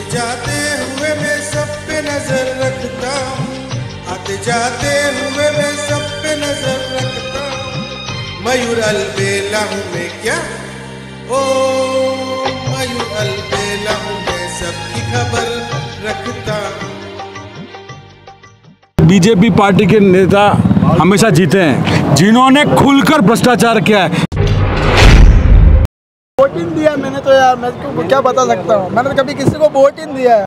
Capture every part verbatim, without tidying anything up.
जाते हुए मैं सब पे नजर रखता हूँ, आते जाते हुए मैं सब पे नजर रखता हूँ। मयूर अलबेला हूँ मैं क्या, ओ मयूर अलबेला हूँ मैं, सबकी खबर रखता हूँ। बीजेपी पार्टी के नेता हमेशा जीते हैं जिन्होंने खुलकर भ्रष्टाचार किया है। वोट ही नहीं दिया मैंने तो यार, मैं तो क्या बता सकता हूँ, मैंने तो कभी किसी को वोट ही नहीं दिया है।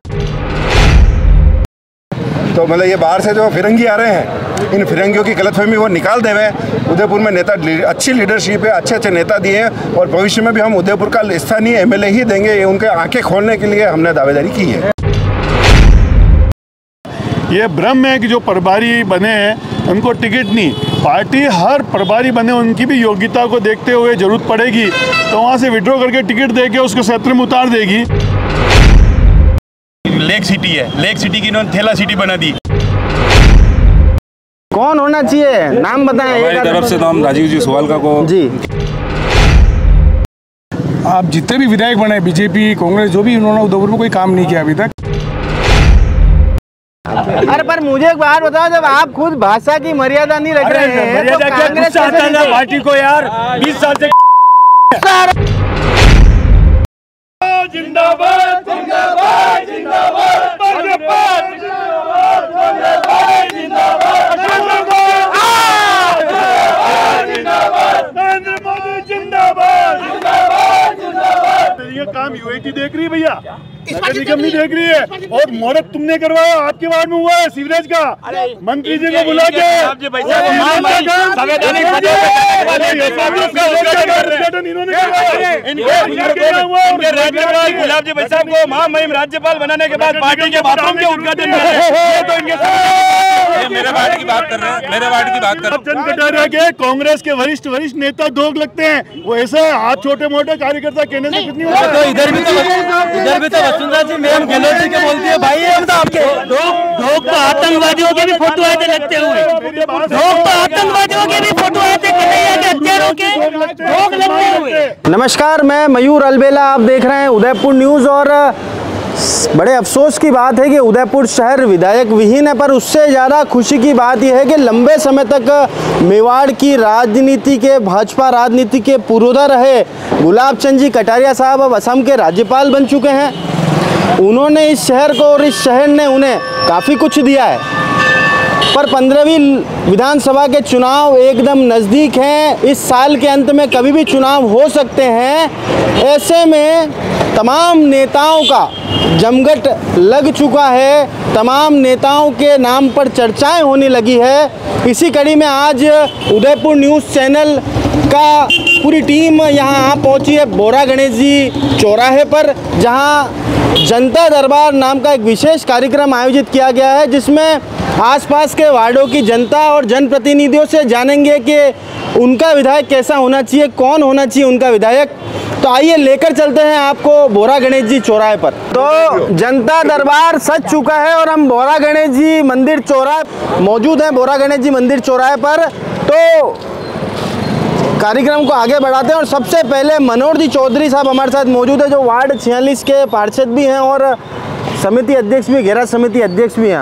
तो मतलब ये बाहर से जो फिरंगी आ रहे हैं, इन फिरंगियों की गलतफहमी वो निकाल देवे। उदयपुर में नेता अच्छी लीडरशिप है, अच्छे अच्छे नेता दिए हैं और भविष्य में भी हम उदयपुर का स्थानीय एमएलए ही देंगे। ये उनके आंखें खोलने के लिए हमने दावेदारी की है। ये भ्रम है कि जो प्रभारी बने हैं उनको टिकट नहीं, पार्टी हर प्रभारी बने उनकी भी योग्यता को देखते हुए जरूरत पड़ेगी तो वहाँ से विड्रॉ करके टिकट देके उसको क्षेत्र में उतार देगी। लेक सिटी है, लेक सिटी की इन्होंने थेला सिटी बना दी। कौन होना चाहिए, नाम बताएं। एक तरफ से तो हम राजीव जी सोवालका को जी। आप जितने भी विधायक बने बीजेपी कांग्रेस जो भी, उन्होंने उदयपुर में कोई काम नहीं किया अभी तक। अरे पर मुझे एक बात बताओ, जब आप खुद भाषा की मर्यादा नहीं रख रहे हैं तो कांग्रेस पार्टी को यार बीस साल से जिंदाबाद जिंदाबाद जिंदाबाद जिंदाबाद जिंदाबाद नरेंद्र मोदी जिंदाबाद जिंदाबाद जिंदाबाद। ये काम यूआईटी देख रही है भैया, नगर निगम नहीं देख रही है। और मोहरत तुमने करवाया, आपके वार्ड में हुआ है सीवरेज का, मंत्री जी को बुला के गुलाब जी भाई साहब को महामहिम राज्यपाल बनाने के बाद पार्टी के बाथरूम के उद्घाटन मेरे वार्ड की बात कर रहे हैं, मेरे वार्ड की बात कर रहे हैं। चंद कटारिया के कांग्रेस के वरिष्ठ वरिष्ठ नेता दो लगते हैं, वो ऐसा हाथ छोटे मोटे कार्यकर्ता कहने से कितनी होता है। इधर भी तो इधर भी तो वसुंधरा जी मैम गहलोत जी के बोलती है भाई हम तो आपके लोग तो आतंकवादियों के भी फोटो आए थे लगते हुए, लोग तो आतंकवादियों के भी फोटो आए थे कन्हैया के हत्यारों के लोग लगते हुए। नमस्कार, मैं मयूर अलबेला, आप देख रहे हैं उदयपुर न्यूज़। और बड़े अफसोस की बात है कि उदयपुर शहर विधायक विहीन है, पर उससे ज़्यादा खुशी की बात यह है कि लंबे समय तक मेवाड़ की राजनीति के, भाजपा राजनीति के पुरोधा रहे गुलाब चंद जी कटारिया साहब अब असम के राज्यपाल बन चुके हैं। उन्होंने इस शहर को और इस शहर ने उन्हें काफ़ी कुछ दिया है, पर पंद्रहवीं विधानसभा के चुनाव एकदम नज़दीक हैं। इस साल के अंत में कभी भी चुनाव हो सकते हैं। ऐसे में तमाम नेताओं का जमघट लग चुका है, तमाम नेताओं के नाम पर चर्चाएं होने लगी है। इसी कड़ी में आज उदयपुर न्यूज़ चैनल का पूरी टीम यहाँ आ पहुँची है बोरा गणेश जी चौराहे पर, जहाँ जनता दरबार नाम का एक विशेष कार्यक्रम आयोजित किया गया है, जिसमें आसपास के वार्डों की जनता और जनप्रतिनिधियों से जानेंगे कि उनका विधायक कैसा होना चाहिए, कौन होना चाहिए उनका विधायक। तो आइए लेकर चलते हैं आपको बोरा गणेश जी चौराहे पर। तो जनता दरबार सज चुका है और हम बोरा गणेश जी मंदिर चौराहे मौजूद हैं, बोरा गणेश जी मंदिर चौराहे पर। तो कार्यक्रम को आगे बढ़ाते हैं और सबसे पहले मनोहर जी चौधरी साहब हमारे साथ मौजूद है, जो वार्ड छियालीस के पार्षद भी हैं और समिति अध्यक्ष भी, गैर समिति अध्यक्ष भी हैं।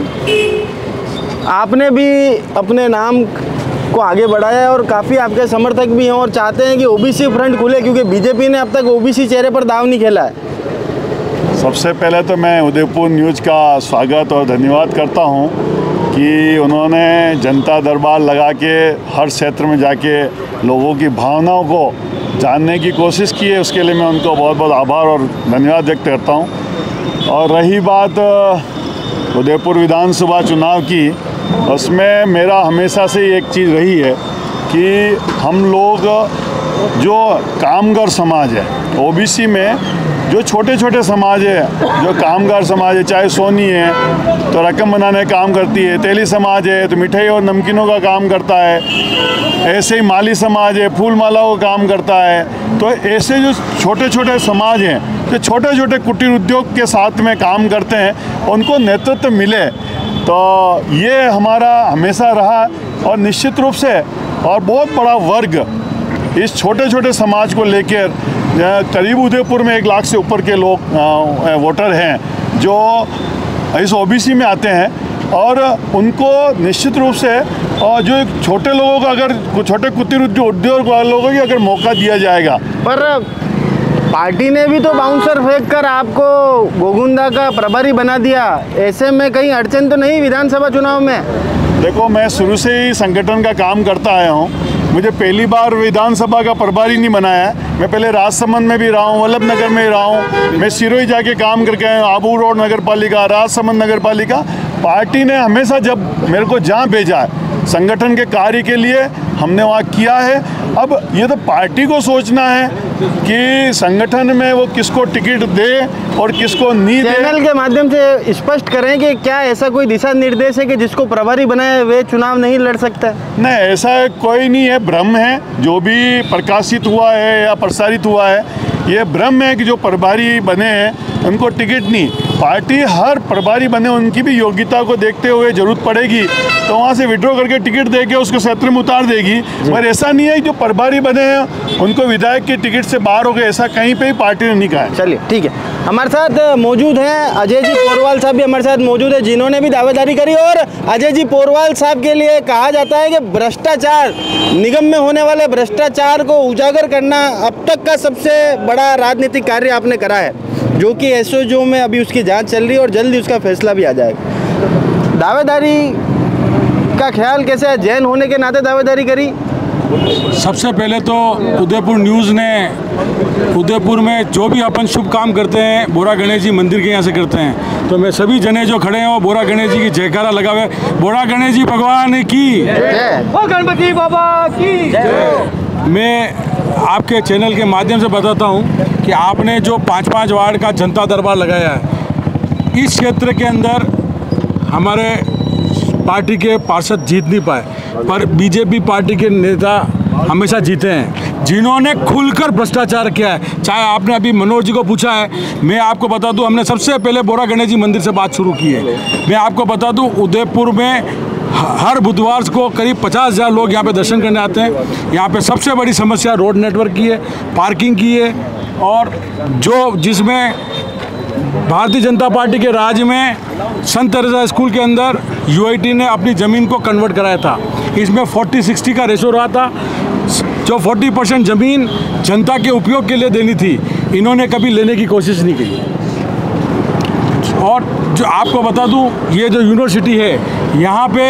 आप आपने भी अपने नाम को आगे बढ़ाया है और काफ़ी आपके समर्थक भी हैं और चाहते हैं कि ओबीसी फ्रंट खुले, क्योंकि बीजेपी ने अब तक ओबीसी चेहरे पर दाव नहीं खेला है। सबसे पहले तो मैं उदयपुर न्यूज़ का स्वागत और धन्यवाद करता हूं कि उन्होंने जनता दरबार लगा के हर क्षेत्र में जाके लोगों की भावनाओं को जानने की कोशिश की है। उसके लिए मैं उनको बहुत बहुत आभार और धन्यवाद व्यक्त करता हूं। और रही बात उदयपुर विधानसभा चुनाव की, उसमें मेरा हमेशा से एक चीज़ रही है कि हम लोग जो कामगार समाज है, ओबीसी में जो छोटे छोटे समाज है, जो कामगार समाज है, चाहे सोनी है तो रकम बनाने का काम करती है, तेली समाज है तो मिठाई और नमकीनों का काम करता है, ऐसे ही माली समाज है फूल मालाओं का काम करता है। तो ऐसे जो छोटे छोटे समाज हैं, जो छोटे छोटे कुटीर उद्योग के साथ में काम करते हैं, उनको नेतृत्व मिले, तो ये हमारा हमेशा रहा। और निश्चित रूप से और बहुत बड़ा वर्ग इस छोटे छोटे समाज को लेकर करीब उदयपुर में एक लाख से ऊपर के लोग वोटर हैं जो इस ओबीसी में आते हैं और उनको निश्चित रूप से और जो एक छोटे लोगों का अगर छोटे कुटीर उद्योग वालों को भी अगर मौका दिया जाएगा। पर पार्टी ने भी तो बाउंसर फेंक कर आपको गोगुंदा का प्रभारी बना दिया, ऐसे में कहीं अड़चन तो नहीं विधानसभा चुनाव में? देखो, मैं शुरू से ही संगठन का काम करता आया हूँ, मुझे पहली बार विधानसभा का प्रभारी नहीं बनाया है। मैं पहले राजसमंद में भी रहा हूँ, वल्लभ नगर में रहा हूँ, मैं सिरोही जाके काम करके आया हूँ, आबू रोड नगर पालिका, राजसमंद नगर पालिका। पार्टी ने हमेशा जब मेरे को जहाँ भेजा है संगठन के कार्य के लिए, हमने वहाँ किया है। अब ये तो पार्टी को सोचना है कि संगठन में वो किसको टिकट दे और किसको नहीं दे। चैनल के माध्यम से स्पष्ट करें कि क्या ऐसा कोई दिशा निर्देश है कि जिसको प्रभारी बनाए वे चुनाव नहीं लड़ सकता? नहीं, ऐसा कोई नहीं है, भ्रम है। जो भी प्रकाशित हुआ है या प्रसारित हुआ है, ये भ्रम है कि जो प्रभारी बने हैं उनको टिकट नहीं। पार्टी हर प्रभारी बने उनकी भी योग्यता को देखते हुए जरूरत पड़ेगी तो वहाँ से विड्रॉ करके टिकट देके उसको क्षेत्र में उतार देगी। पर ऐसा नहीं है जो प्रभारी बने हैं उनको विधायक के टिकट से बाहर हो गए, ऐसा कहीं पे ही पार्टी ने नहीं कहा है। चलिए ठीक है, हमारे साथ मौजूद हैं अजय जी पोरवाल साहब भी हमारे साथ मौजूद है, जिन्होंने भी दावेदारी करी। और अजय जी पोरवाल साहब के लिए कहा जाता है कि भ्रष्टाचार, निगम में होने वाले भ्रष्टाचार को उजागर करना अब तक का सबसे बड़ा राजनीतिक कार्य आपने करा है, जो कि एसओजी में अभी उसकी जांच चल रही है और जल्दी उसका फैसला भी आ जाएगा। दावेदारी का ख्याल कैसे है? जैन होने के नाते दावेदारी करी? सबसे पहले तो उदयपुर न्यूज़ ने उदयपुर में जो भी अपन शुभ काम करते हैं बोरा गणेश जी मंदिर के यहाँ से करते हैं, तो मैं सभी जने जो खड़े हैं वो बोरा गणेश जी की जयकारा लगा हुए, बोरा गणेश जी भगवान की, वो गणपति बाबा की जय। मैं आपके चैनल के माध्यम से बताता हूँ कि आपने जो पाँच पाँच वार्ड का जनता दरबार लगाया है, इस क्षेत्र के अंदर हमारे पार्टी के पार्षद जीत नहीं पाए, पर बीजेपी पार्टी के नेता हमेशा जीते हैं, जिन्होंने खुलकर भ्रष्टाचार किया है। चाहे आपने अभी मनोज जी को पूछा है, मैं आपको बता दूं, हमने सबसे पहले बोरा गणेश जी मंदिर से बात शुरू की है। मैं आपको बता दूं, उदयपुर में हर बुधवार को करीब पचास हज़ार लोग यहाँ पे दर्शन करने आते हैं। यहाँ पे सबसे बड़ी समस्या रोड नेटवर्क की है, पार्किंग की है, और जो जिसमें भारतीय जनता पार्टी के राज में संत तेरेसा स्कूल के अंदर यूआईटी ने अपनी ज़मीन को कन्वर्ट कराया था। इसमें चालीस साठ का रेशो रहा था, जो चालीस परसेंट ज़मीन जनता के उपयोग के लिए देनी थी, इन्होंने कभी लेने की कोशिश नहीं की। और जो आपको बता दूं, ये जो यूनिवर्सिटी है, यहाँ पे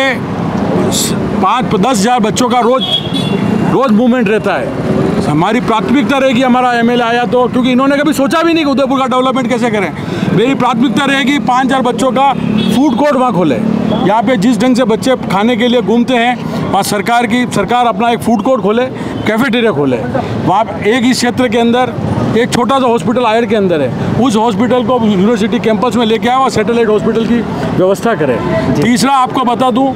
पाँच दस हज़ार बच्चों का रोज़ रोज़ मूवमेंट रहता है। हमारी प्राथमिकता रहेगी, हमारा एमएलए आया तो, क्योंकि इन्होंने कभी सोचा भी नहीं कि उदयपुर का डेवलपमेंट कैसे करें। मेरी प्राथमिकता रहेगी पाँच हज़ार बच्चों का फूड कोर्ट वहाँ खोले। यहाँ पे जिस ढंग से बच्चे खाने के लिए घूमते हैं, वहाँ सरकार की सरकार अपना एक फूड कोर्ट खोले, कैफेटेरिया खोले। वहाँ एक इस क्षेत्र के अंदर एक छोटा सा हॉस्पिटल आयर के अंदर है, उस हॉस्पिटल को यूनिवर्सिटी कैंपस में लेके आए और सैटेलाइट हॉस्पिटल की व्यवस्था करें। तीसरा आपको बता दूँ,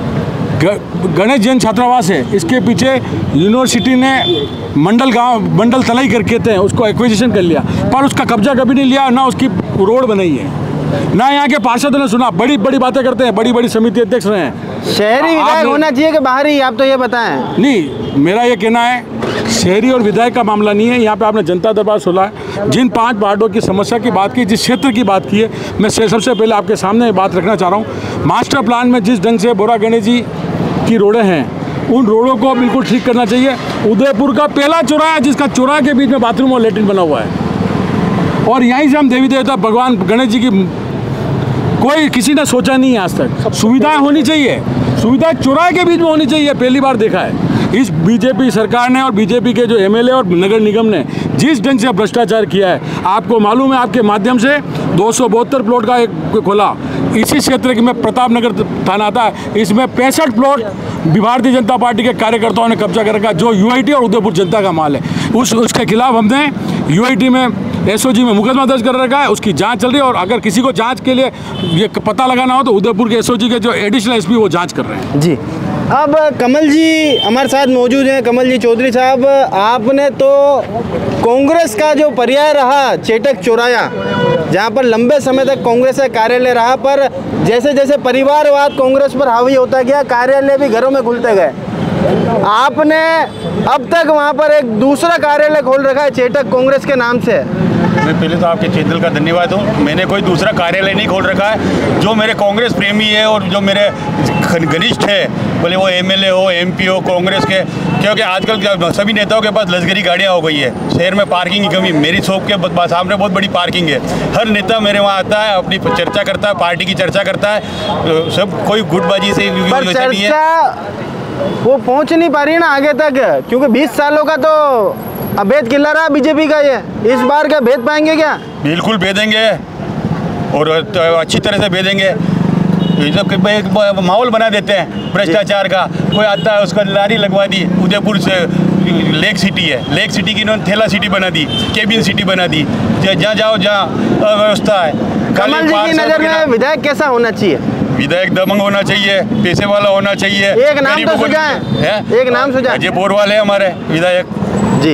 गणेश जैन छात्रावास है, इसके पीछे यूनिवर्सिटी ने मंडल गांव मंडल तलाई करके थे, उसको एक्विजिशन कर लिया, पर उसका कब्जा कभी नहीं लिया, ना उसकी रोड बनाई है, ना यहाँ के पार्षदों ने सुना। बड़ी बड़ी बातें करते हैं, बड़ी बड़ी समिति अध्यक्ष रहे हैं। शहरी विधायक होना चाहिए कि बाहरी, आप तो ये बताएं। नहीं, मेरा ये कहना है शहरी और विधायक का मामला नहीं है। यहाँ पे आपने जनता दरबार सुना है, जिन पांच वार्डों की समस्या की बात की, जिस क्षेत्र की बात की है, मैं सबसे पहले आपके सामने बात रखना चाह रहा हूँ। मास्टर प्लान में जिस ढंग से बोरा गणेश जी की रोडें हैं, उन रोडों को बिल्कुल ठीक करना चाहिए। उदयपुर का पहला चौराहा है जिसका चौराहे के बीच में बाथरूम और लेटरिन बना हुआ है, और यहीं से हम देवी देवता भगवान गणेश जी की कोई किसी ने सोचा नहीं है आज तक। सुविधाएं होनी चाहिए, सुविधा चौराहे के बीच में होनी चाहिए, पहली बार देखा है इस बीजेपी सरकार ने और बीजेपी के जो एमएलए और नगर निगम ने जिस ढंग से भ्रष्टाचार किया है। आपको मालूम है, आपके माध्यम से दो सौ बहत्तर प्लॉट का एक खोला, इसी क्षेत्र के में प्रताप नगर थाना आता है, इसमें पैंसठ प्लॉट भारतीय जनता पार्टी के कार्यकर्ताओं ने कब्जा कर रखा, जो यूआईटी और उदयपुर जनता का माल है। उस उसके खिलाफ हमने यूआईटी में एसओजी में मुकदमा दर्ज कर रखा है, उसकी जांच चल रही है, और अगर किसी को जांच के लिए ये पता लगाना हो तो उदयपुर के एसओजी के जो एडिशनल एसपी वो जांच कर रहे हैं। जी, अब कमल जी हमारे साथ मौजूद हैं। कमल जी चौधरी साहब, आपने तो कांग्रेस का जो पर्याय रहा चेटक चौराया, जहाँ पर लंबे समय तक कांग्रेस का कार्यालय रहा, पर जैसे जैसे परिवारवाद कांग्रेस पर हावी होता गया, कार्यालय भी घरों में खुलते गए। आपने अब तक वहाँ पर एक दूसरा कार्यालय खोल रखा है चेतक कांग्रेस के नाम से। मैं पहले तो आपके चैनल का धन्यवाद हूँ। मैंने कोई दूसरा कार्यालय नहीं खोल रखा है। जो मेरे कांग्रेस प्रेमी है और जो मेरे घनिष्ठ है, बोले वो एमएलए हो, एमपी हो कांग्रेस के, क्योंकि आजकल सभी नेताओं के पास लग्जरी गाड़ियाँ हो गई है, शहर में पार्किंग की कमी। मेरी शॉप के सामने बहुत बड़ी पार्किंग है। हर नेता मेरे वहाँ आता है, अपनी चर्चा करता है, पार्टी की चर्चा करता है। सब कोई गुटबाजी से पर चर्चा वो पहुँच नहीं पा रही है ना आगे तक, क्योंकि बीस सालों का तो अभेद किला रहा बीजेपी का। ये इस बार क्या भेद पाएंगे क्या? बिल्कुल भेदेंगे और अच्छी तरह से भेदेंगे। ये सब एक माहौल बना देते हैं भ्रष्टाचार का। कोई आता है उसका लारी लगवा दी। उदयपुर से लेक सिटी है, लेक सिटी की इन्होंने थैला सिटी बना दी, केबिन सिटी बना दी। जहाँ जाओ जहाँ अव्यवस्था है। कमल जी की नज़र में विधायक कैसा होना चाहिए? विधायक दबंग होना चाहिए, पैसे वाला होना चाहिए। एक नाम तो सुझाएं, एक नाम सुझाएं। अजय बोरवाल है हमारे विधायक जी।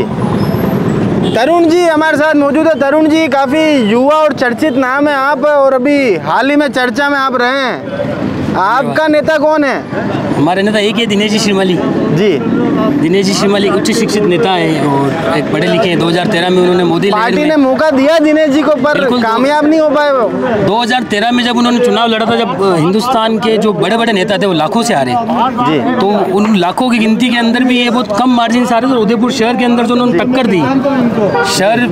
तरुण जी हमारे साथ मौजूद है। तरुण जी काफ़ी युवा और चर्चित नाम है आप, और अभी हाल ही में चर्चा में आप रहे हैं। आपका नेता कौन है? हमारे नेता एक है दिनेश जी श्रीमाली जी। दिनेश जी श्रीमाली उच्च शिक्षित नेता है और एक पढ़े लिखे हैं। दो हज़ार तेरह में उन्होंने मोदी पार्टी ने मौका दिया दिनेश जी को, पर कामयाब नहीं हो पाए वो। दो हज़ार तेरह में जब उन्होंने चुनाव लड़ा था, जब हिंदुस्तान के जो बड़े बड़े नेता थे वो लाखों से हारे जी, तो उन लाखों की गिनती के अंदर भी ये बहुत कम मार्जिन से हारे थे। उदयपुर शहर के अंदर जो उन्होंने टक्कर दी, शहर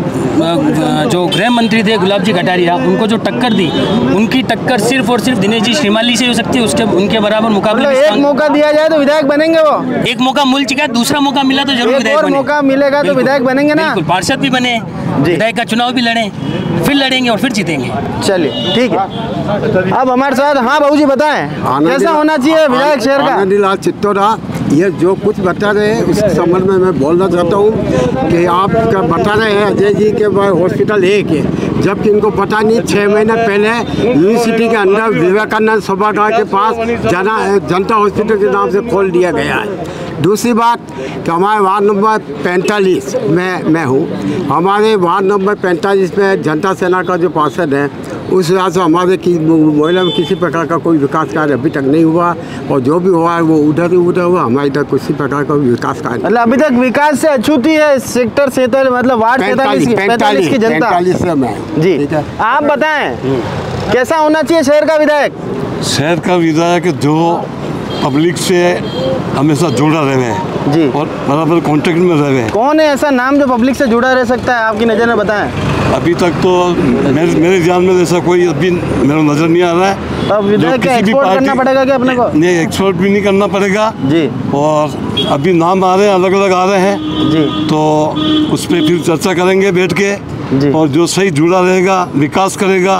जो गृह मंत्री थे गुलाब जी कटारिया, उनको जो टक्कर दी, उनकी टक्कर सिर्फ और सिर्फ दिनेश जी श्रीमाली से हो सकती है। उसके उनके बराबर मुकाबले एक मौका दिया जाए तो विधायक बनेंगे वो। एक मौका मिल चुका है, दूसरा मौका मिला तो जरूर विधायक बने। मौका मिलेगा तो विधायक बनेंगे ना। बिल्कुल, पार्षद भी बने, विधायक का चुनाव भी लड़े, फिर लड़ेंगे और फिर जीतेंगे। चलिए ठीक है। अब हमारे साथ हाँ बाबू जी बताएं कैसा होना चाहिए विधायक शहर का? आनंदलाल चित्तौरा ये जो कुछ बता रहे हैं उस संबंध में मैं बोलना चाहता हूँ कि आप क्या बता रहे हैं अजय जी के हॉस्पिटल एक है, जबकि इनको पता नहीं छः महीने पहले यूनिवर्सिटी के अंदर विवेकानंद सभागार के पास जना जनता हॉस्पिटल के नाम से खोल दिया गया है। दूसरी बात कि हमारे वार्ड नंबर पैंतालीस में मैं हूँ, हमारे वार्ड नंबर पैंतालीस में जनता सेना का जो पार्षद है उस वजह से हमारे की मोहल्ले में किसी प्रकार का कोई विकास कार्य अभी तक नहीं हुआ, और जो भी हुआ है वो उधर ही उधर हुआ। हमारे इधर किसी प्रकार का विकास कार्य मतलब अभी तक विकास से अछूती है सेक्टर सैंतालीस, मतलब वार्ड पैंतालीस की पैंतालीस की जनता पैंतालीस से मैं जी। आप बताएं कैसा होना चाहिए शहर का विधायक? शहर का विधायक जो पब्लिक से हमेशा जुड़ा रहे हैं जी, और बराबर कांटेक्ट में रहे हैं। कौन है ऐसा नाम जो पब्लिक से जुड़ा रह सकता है आपकी नज़र में, बताएं? अभी तक तो मेरे मेरे ध्यान में ऐसा कोई अभी मेरा नज़र नहीं आ रहा है। अब विधायक का एक्सपोर्ट करना पड़ेगा क्या अपने को? नहीं, एक्सपोर्ट भी नहीं करना पड़ेगा जी, और अभी नाम आ रहे हैं, अलग अलग आ रहे हैं जी, तो उस पर फिर चर्चा करेंगे बैठ के जी, और जो सही जुड़ा रहेगा, विकास करेगा,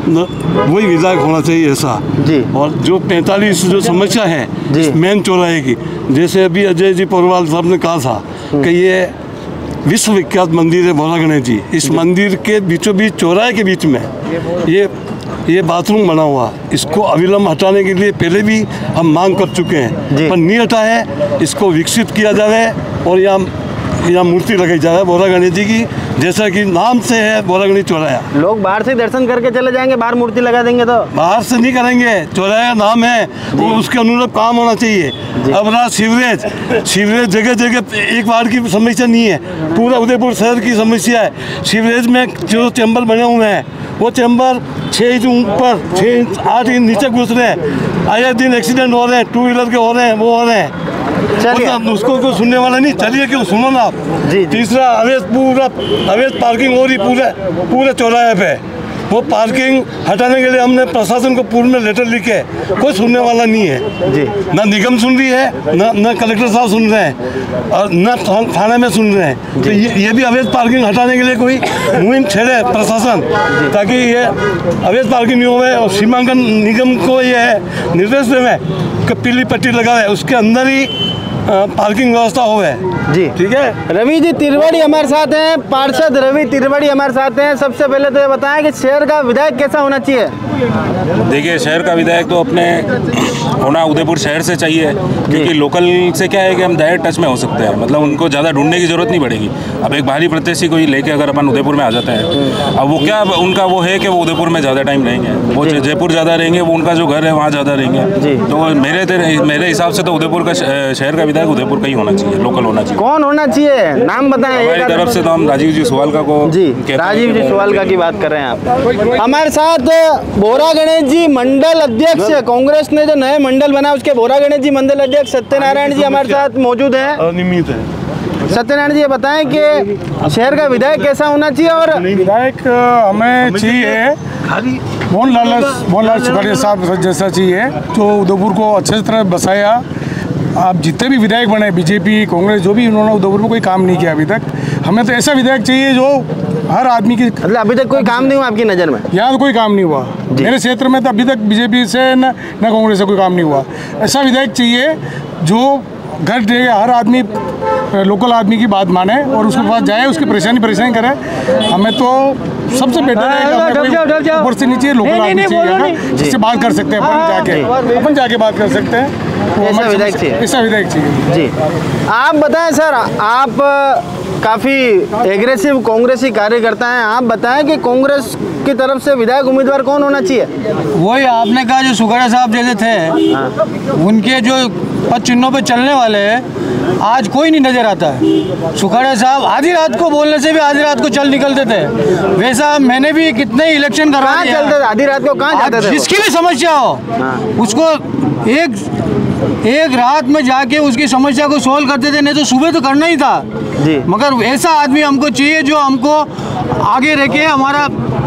वही विधायक होना चाहिए ऐसा जी। और जो पैंतालीस जो समस्या है मेन चौराहे की, जैसे अभी अजय जी पोरवाल साहब ने कहा था कि ये विश्व विख्यात मंदिर है भोला गणेश जी, इस मंदिर के बीचों बीच चौराहे के बीच में ये ये बाथरूम बना हुआ, इसको अविलंब हटाने के लिए पहले भी हम मांग कर चुके हैं, पर नहीं हटा है। इसको विकसित किया जाए और यहाँ यहाँ मूर्ति लगाई जाए भोला गणेश जी की, जैसा कि नाम से है भोला गणेश चौराहा। लोग बाहर से दर्शन करके चले जाएंगे, बाहर मूर्ति लगा देंगे तो? बाहर से नहीं करेंगे, चौराहा नाम है वो, उसके अनुरूप काम होना चाहिए। अब रहा सीवरेज, सीवरेज जगह जगह एक वार्ड की समस्या नहीं है, पूरा उदयपुर शहर की समस्या है। सीवरेज में जो चैम्बर बने हुए हैं वो चैम्बर छः इंच ऊपर, छः इंच आठ इंच नीचे घुस रहे हैं, आए दिन एक्सीडेंट हो रहे हैं, टू व्हीलर के हो रहे हैं, वो हो रहे हैं। मतलब उसको कोई सुनने वाला नहीं, चलिए क्यों सुनो ना आप जी। तीसरा अवैध पूरा अवैध पार्किंग हो रही पूरे पूरे चौराहे पे, वो पार्किंग हटाने के लिए हमने प्रशासन को पूर्व में लेटर लिखे, कोई सुनने वाला नहीं है जी। ना निगम सुन रही है, ना ना कलेक्टर साहब सुन रहे हैं, और ना थाने में सुन रहे हैं। तो ये ये भी अवैध पार्किंग हटाने के लिए कोई मुहिम छेड़े प्रशासन, ताकि ये अवैध पार्किंग नहीं हो। और सीमांकन निगम को ये है निर्देश देवे कि पीली पट्टी लगाए, उसके अंदर ही पार्किंग व्यवस्था हो है जी। ठीक है। रवि जी तिरवड़ी हमारे साथ हैं, पार्षद रवि तिरवड़ी हमारे साथ हैं। सबसे पहले तो ये बताएं कि शहर का विधायक कैसा होना चाहिए? देखिए, शहर का विधायक तो अपने होना उदयपुर शहर से चाहिए, क्योंकि लोकल से क्या है कि हम डायरेक्ट टच में हो सकते हैं, मतलब उनको ज़्यादा ढूंढने की जरूरत नहीं पड़ेगी। अब एक बाहरी प्रत्याशी को ही लेके अगर अपन उदयपुर में आ जाते हैं, अब वो क्या उनका वो है कि वो उदयपुर में ज़्यादा टाइम रहेंगे, वो जयपुर ज़्यादा रहेंगे, वो उनका जो घर है वहाँ ज़्यादा रहेंगे। तो मेरे मेरे हिसाब से तो उदयपुर का शहर का विधायक विधायक उदयपुर का ही होना चाहिए, लोकल होना चाहिए। कौन होना चाहिए, नाम बताएं। हमारी तरफ से तो हम राजीव जी सुवालका को जी, राजीव जी सुवालका की बात कर रहे हैं आप। हमारे साथ बोरा गणेश जी मंडल अध्यक्ष, कांग्रेस ने जो नए मंडल बना उसके बोरा गणेश जी मंडल अध्यक्ष सत्यनारायण जी हमारे साथ मौजूद हैं। नियमित है। सत्यनारायण जी ये बताएं कि शहर का विधायक कैसा होना चाहिए। और विधायक हमें चाहिए मोहनलाल मोहनलाल सुखाड़िया साहब जैसा चाहिए, जो उदयपुर को अच्छे तरह बसाया। आप जितने भी विधायक बने, बीजेपी कांग्रेस जो भी, उन्होंने उदयपुर में कोई काम नहीं किया अभी तक। हमें तो ऐसा विधायक चाहिए जो हर आदमी की, मतलब अभी तक कोई काम नहीं हुआ आपकी नज़र में? यहाँ तो कोई काम नहीं हुआ मेरे क्षेत्र में, तो अभी तक बीजेपी से न न कांग्रेस से कोई काम नहीं हुआ। ऐसा विधायक चाहिए जो घर दे, हर आदमी लोकल आदमी की बात माने और उसके पास जाए, उसकी परेशानी परेशानी करे। हमें तो सबसे बेटर है ऊपर से नीचे लोकल आदमी चाहिए, जिससे बात कर सकते हैं अपन जाके अपन जाके बात कर सकते हैं। ऐसा विधायक चाहिए, ऐसा विधायक चाहिए जी। आप बताएं सर, आप काफ़ी एग्रेसिव कांग्रेसी कार्यकर्ता हैं, आप बताएं कि कांग्रेस की तरफ से विधायक उम्मीदवार कौन होना चाहिए? वही आपने कहा जो सुखाड़िया साहब जैसे थे, उनके जो पद चिन्हों पे चलने वाले हैं, आज कोई नहीं नजर आता है। सुखाड़िया साहब आधी रात को बोलने से भी आधी रात को चल निकलते थे। वैसा मैंने भी कितने इलेक्शन करवा दिए। चलते थे आधी रात को, कहाँ जाते थे? जिसकी भी समस्या हो उसको एक एक रात में जाके उसकी समस्या को सोल्व करते थे, नहीं तो सुबह तो करना ही था जी। मगर ऐसा आदमी हमको चाहिए जो हमको आगे रह के हमारा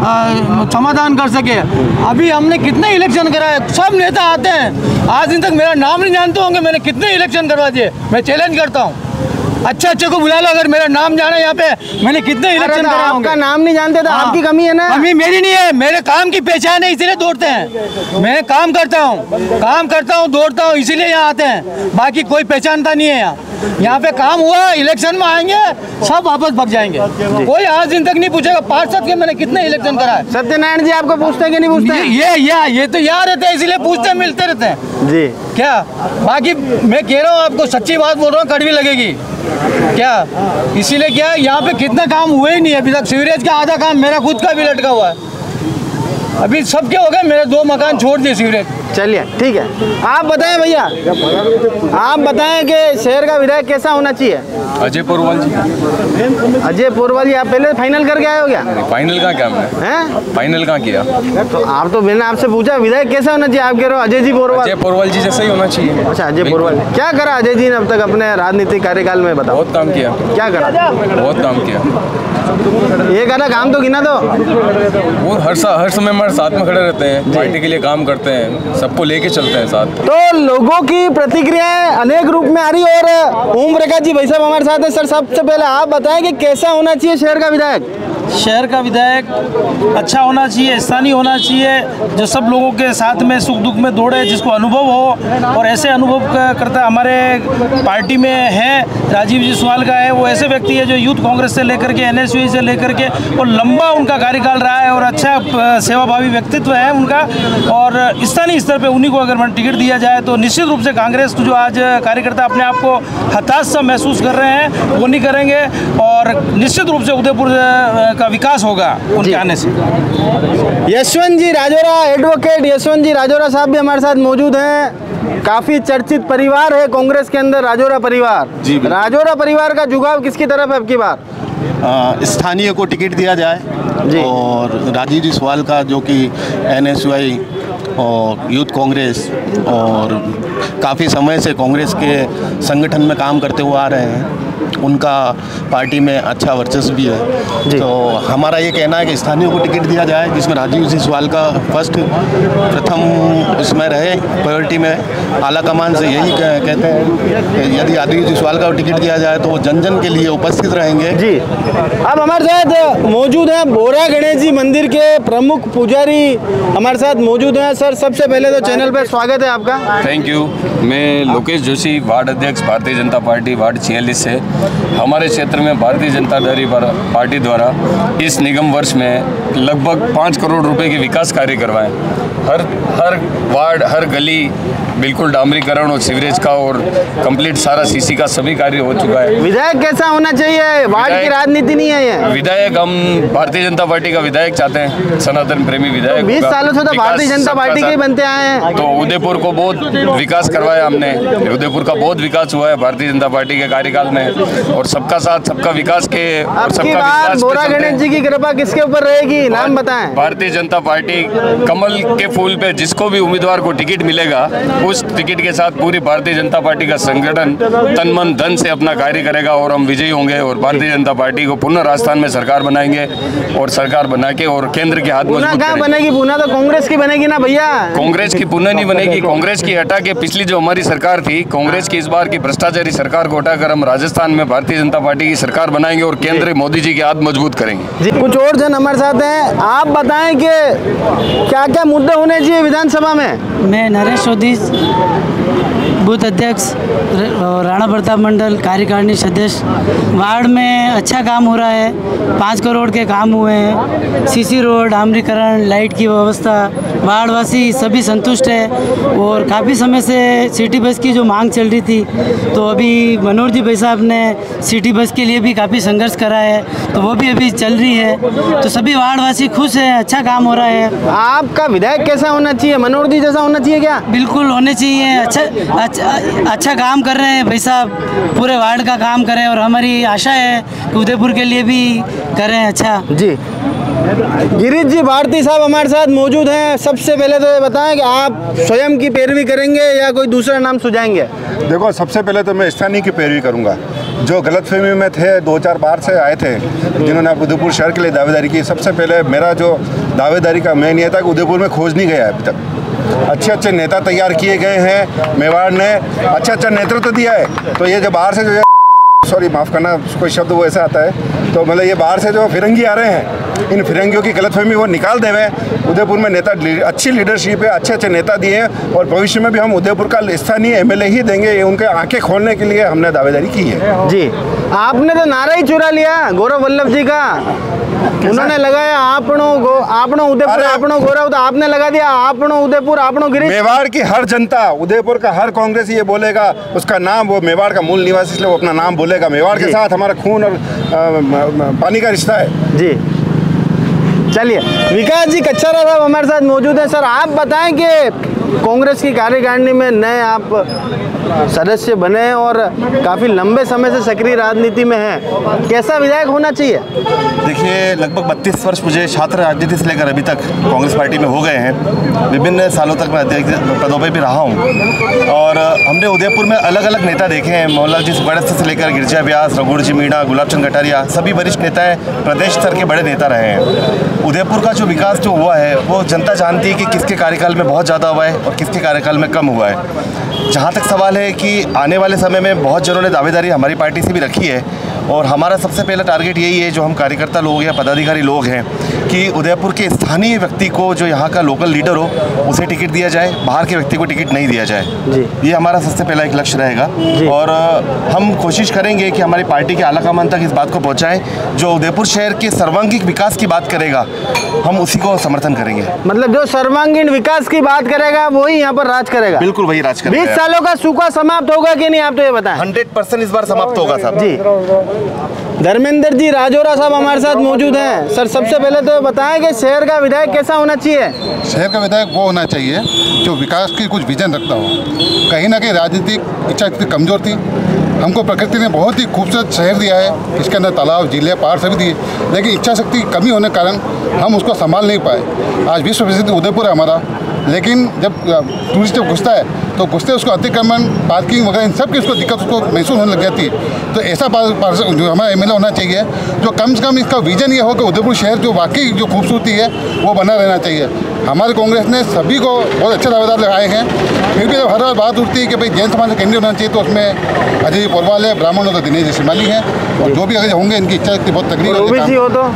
समाधान कर सके। अभी हमने कितने इलेक्शन कराए, सब नेता आते हैं, आज दिन तक मेरा नाम नहीं जानते होंगे मैंने कितने इलेक्शन करवा दिए। मैं चैलेंज करता हूँ, अच्छे अच्छे को बुला लो, अगर मेरा नाम जाना यहाँ पे, मैंने कितने इलेक्शन कराए होंगे। आपका नाम नहीं जानते तो हाँ। आपकी कमी है ना? कमी मेरी नहीं है, मेरे काम की पहचान है, इसीलिए दौड़ते हैं। मैं काम करता हूँ काम करता हूँ दौड़ता हूँ, इसीलिए यहाँ आते हैं, बाकी कोई पहचानता नहीं है। यहाँ यहाँ पे काम हुआ, इलेक्शन में आएंगे सब वापस भाग जाएंगे। कोई आज दिन तक नहीं पूछेगा पार्षद के मैंने कितने इलेक्शन कराए। सत्यनारायण जी आपको पूछते हैं कि नहीं पूछते? ये ये ये, ये तो यहाँ रहते हैं, इसीलिए पूछते हैं, मिलते रहते हैं जी। क्या बाकी मैं कह रहा हूँ आपको, सच्ची बात बोल रहा हूँ, कड़वी लगेगी क्या, इसीलिए क्या यहाँ पे कितना काम हुए ही नहीं अभी तक। सीवरेज का आधा काम मेरा खुद का भी लटका हुआ है, अभी सब क्या हो गए, मेरे दो मकान छोड़ दिए सीवरेज। चलिए ठीक है, आप बताएं भैया, आप बताएं कि शहर का विधायक कैसा होना चाहिए? अजय पोरवाल जी। अजय पोरवाल जी, आप पहले फाइनल करके आए हो क्या? फाइनल कहाँ क्या हमने हैं? फाइनल कहाँ किया? तो आप तो मैंने आपसे पूछा विधायक कैसा होना चाहिए, आप कह रहे हो अजय जी पोरवाल। अजय पोरवाल जी जैसा ही होना चाहिए। अच्छा, अजय पोरवाल क्या करा अजय जी ने अब तक अपने राजनीतिक कार्यकाल में, बताओ। बहुत काम किया। क्या करा? बहुत काम किया। एक आधा काम तो गिना दो। वो हर हर समय हमारे साथ में खड़े रहते हैं, पार्टी के लिए काम करते हैं, सबको लेके चलते हैं साथ। तो लोगों की प्रतिक्रियाएं अनेक रूप में आ रही है और ओम प्रकाश जी भाई साहब हमारे साथ हैं। सर सबसे पहले आप बताएं कि कैसा होना चाहिए शहर का विधायक? शहर का विधायक अच्छा होना चाहिए, स्थानीय होना चाहिए, जो सब लोगों के साथ में सुख दुख में दौड़े, जिसको अनुभव हो। और ऐसे अनुभव करता हमारे पार्टी में है राजीव जी सुवालका है, वो ऐसे व्यक्ति है जो यूथ कांग्रेस से लेकर के एन एस यू से लेकर के और लंबा उनका कार्यकाल रहा है और अच्छा सेवाभावी व्यक्तित्व है उनका। और स्थानीय स्तर पर उन्हीं को अगर टिकट दिया जाए तो निश्चित रूप से कांग्रेस जो आज कार्यकर्ता अपने आप को हताश सा महसूस कर रहे हैं वो नहीं करेंगे और निश्चित रूप से उदयपुर का विकास होगा उनके आने से। यशवंत जी राजौरा, एडवोकेट यशवंत जी राजौरा साहब भी हमारे साथ मौजूद हैं। काफी चर्चित परिवार है कांग्रेस के अंदर राजौरा परिवार। राजौरा परिवार का झुकाव किसकी तरफ है अब की बार? स्थानीय को टिकट दिया जाए और राजीव जी सुवालका जो कि एन एस यू आई और यूथ कांग्रेस और काफ़ी समय से कांग्रेस के संगठन में काम करते हुए आ रहे हैं, उनका पार्टी में अच्छा वर्चस्व भी है। तो हमारा ये कहना है कि स्थानीय को टिकट दिया जाए जिसमें राजीव जी सुवालका फर्स्ट प्रथम उसमें रहे प्रायोरिटी में। आला कमान से यही कहते हैं यदि राजीव जी सुवालका को टिकट दिया जाए तो वो जन जन के लिए उपस्थित रहेंगे। जी, अब हमारे साथ मौजूद हैं बोरा गणेश जी मंदिर के प्रमुख पुजारी हमारे साथ मौजूद हैं। सर सबसे पहले तो चैनल पर स्वागत है आपका। Thank you. मैं लोकेश जोशी, वार्ड अध्यक्ष भारतीय जनता पार्टी वार्ड छियालीस से। हमारे क्षेत्र में भारतीय जनता पार्टी द्वारा इस निगम वर्ष में लगभग पाँच करोड़ रुपए के विकास कार्य करवाए। हर हर वार्ड, हर गली, बिल्कुल डामरीकरण और सीवरेज का और कंप्लीट सारा सीसी का सभी कार्य हो चुका है। विधायक कैसा होना चाहिए? वार्ड की राजनीति नहीं है ये। विधायक हम भारतीय जनता पार्टी का विधायक चाहते हैं, सनातन प्रेमी विधायक। बीस सालों से तो भारतीय जनता पार्टी के ही बनते आए हैं। तो उदयपुर को बहुत विकास करवाया हमने, उदयपुर का बहुत विकास हुआ है भारतीय जनता पार्टी के कार्यकाल में, और सबका साथ सबका विकास के और सबका विकास। बोरा गणेश जी की कृपा किसके ऊपर रहेगी, नाम बताएं। भारतीय जनता पार्टी कमल के फूल पे जिसको भी उम्मीदवार को टिकट मिलेगा उस टिकट के साथ पूरी भारतीय जनता पार्टी का संगठन तन मन धन से अपना कार्य करेगा और हम विजयी होंगे और भारतीय जनता पार्टी को पुनः राजस्थान में सरकार बनाएंगे और सरकार बना के और केंद्र के हाथ मजबूत करेंगे। बनेगी पुनः तो कांग्रेस की बनेगी ना भैया। कांग्रेस की पुनः नहीं बनेगी, कांग्रेस की हटा के पिछली जो हमारी सरकार थी कांग्रेस की इस बार की भ्रष्टाचारी सरकार को हटाकर हम राजस्थान में भारतीय जनता पार्टी की सरकार बनाएंगे और केंद्र मोदी जी के हाथ मजबूत करेंगे। कुछ और जन हमारे साथ हैं, आप बताएं कि क्या क्या मुद्दे होने चाहिए विधानसभा में। मैं नरेश सोधी, बूथ अध्यक्ष राणा प्रताप मंडल, कार्यकारिणी सदस्य। वार्ड में अच्छा काम हो रहा है, पाँच करोड़ के काम हुए हैं, सीसी रोड, डामरीकरण, लाइट की व्यवस्था, वार्डवासी सभी संतुष्ट है। और काफ़ी समय से सिटी बस की जो मांग चल रही थी, तो अभी मनोहर जी भाई साहब ने सिटी बस के लिए भी काफ़ी संघर्ष करा है, तो वो भी अभी चल रही है, तो सभी वार्डवासी खुश हैं, अच्छा काम हो रहा है। आपका विधायक कैसा होना चाहिए? मनोहर जी जैसा होना चाहिए क्या? बिल्कुल होने चाहिए। अच्छा अच्छा, अच्छा काम कर रहे हैं भाई साहब, पूरे वार्ड का काम करें और हमारी आशा है कि उदयपुर के लिए भी करें। अच्छा जी, गिरीश जी भारती साहब हमारे साथ मौजूद हैं। सबसे पहले तो ये बताएं कि आप स्वयं की पैरवी करेंगे या कोई दूसरा नाम सुझाएंगे? देखो, सबसे पहले तो मैं स्थानीय की पैरवी करूंगा। जो गलतफहमी में थे, दो चार बार से आए थे जिन्होंने उदयपुर शहर के लिए दावेदारी की, सबसे पहले मेरा जो दावेदारी का मेन ये था कि उदयपुर में खोज नहीं गया है अभी तक। अच्छे अच्छे नेता तैयार किए गए हैं, मेवाड़ ने अच्छा अच्छा नेतृत्व दिया है। तो ये जो बाहर से जो सॉरी माफ़ करना कोई शब्द वो ऐसा आता है, तो मतलब ये बाहर से जो फिरंगी आ रहे हैं, इन फिरंगियों की गलतफहमी वो निकाल देवे। उदयपुर में नेता अच्छी लीडरशिप है, अच्छे अच्छे नेता दिए हैं और भविष्य में भी हम उदयपुर का स्थानीय एमएलए ही देंगे। ये उनके आंखें खोलने के लिए हमने दावेदारी की है। जी, आपने तो नारा ही चुरा लिया गौरव वल्लभ जी का। उन्होंने लगाया आपनो गो आपनो उदयपुर, आपनो गौरव, तो आपने लगा दिया आपनो उदयपुर, आपनो गिरीश। मेवाड़ की हर जनता, उदयपुर का हर कांग्रेस ये बोलेगा, उसका नाम, वो मेवाड़ का मूल निवासी इसलिए वो अपना नाम बोलेगा। मेवाड़ के साथ हमारा खून और आ, पानी का रिश्ता है। जी, चलिए, विकास जी कच्छारा साहब हमारे साथ मौजूद हैं। सर, आप बताएं कि कांग्रेस की कार्यकारिणी में नए आप सदस्य बने और काफ़ी लंबे समय से सक्रिय राजनीति में हैं, कैसा विधायक होना चाहिए? देखिए, लगभग बत्तीस वर्ष मुझे छात्र राजनीति से लेकर अभी तक कांग्रेस पार्टी में हो गए हैं। विभिन्न सालों तक मैं अध्यक्ष पदों पर भी रहा हूं और हमने उदयपुर में अलग अलग नेता देखे हैं। मोहनलाल जी सुगड़स्थ से लेकर गिरजा व्यास, रघुवर जी मीणा, गुलाब चंद कटारिया, सभी वरिष्ठ नेता हैं, प्रदेश स्तर के बड़े नेता रहे हैं। उदयपुर का जो विकास जो हुआ है वो जनता जानती है कि किसके कार्यकाल में बहुत ज़्यादा हुआ है और किसके कार्यकाल में कम हुआ है। जहाँ तक सवाल है कि आने वाले समय में बहुत जनों ने दावेदारी हमारी पार्टी से भी रखी है और हमारा सबसे पहला टारगेट यही है, जो हम कार्यकर्ता लोग या पदाधिकारी लोग हैं, कि उदयपुर के स्थानीय व्यक्ति को, जो यहाँ का लोकल लीडर हो, उसे टिकट दिया जाए, बाहर के व्यक्ति को टिकट नहीं दिया जाए। जी। ये हमारा सबसे पहला एक लक्ष्य रहेगा और हम कोशिश करेंगे कि हमारी पार्टी के आलाकमान तक इस बात को पहुँचाएं। जो उदयपुर शहर के सर्वांगीण विकास की बात करेगा हम उसी को समर्थन करेंगे। मतलब जो सर्वांगीण विकास की बात करेगा वही यहाँ पर राज करेगा? बिल्कुल वही राज करेगा। बीस सालों का सूखा समाप्त होगा कि नहीं, आप तो ये बताएं। हंड्रेड परसेंट इस बार समाप्त होगा साहब। जी, धर्मेंद्र जी राजौरा साहब हमारे साथ मौजूद हैं। सर, सबसे पहले तो बताएं कि शहर का विधायक कैसा होना चाहिए? शहर का विधायक वो होना चाहिए जो विकास की कुछ विजन रखता हो। कहीं ना कहीं राजनीतिक इच्छा इतनी कमज़ोर थी। हमको प्रकृति ने बहुत ही खूबसूरत शहर दिया है, इसके अंदर तालाब, झीलें, पहाड़ सभी दिए, लेकिन इच्छा शक्ति की कमी होने के कारण हम उसको संभाल नहीं पाए। आज विश्व प्रसिद्ध उदयपुर है हमारा, लेकिन जब टूरिस्ट जब घुसता है तो घुसते उसको अतिक्रमण, पार्किंग वगैरह इन सब की उसको दिक्कत उसको महसूस होने लग जाती है। तो ऐसा जो हमारा एम एल ए होना चाहिए जो कम से कम इसका विजन ये हो कि उदयपुर शहर जो वाकई जो खूबसूरती है वो बना रहना चाहिए। हमारे कांग्रेस ने सभी को बहुत अच्छे दावेदार लगाए हैं, फिर भी जब हर बार बात उठती है कि भाई जैन समाज का केंद्रीय होना चाहिए, तो उसमें अजय जी पोरवाल है, ब्राह्मणों का दिनेश जी शिमाली हैं और जो भी अगर होंगे इनकी इच्छा बहुत तकलीफ हो तो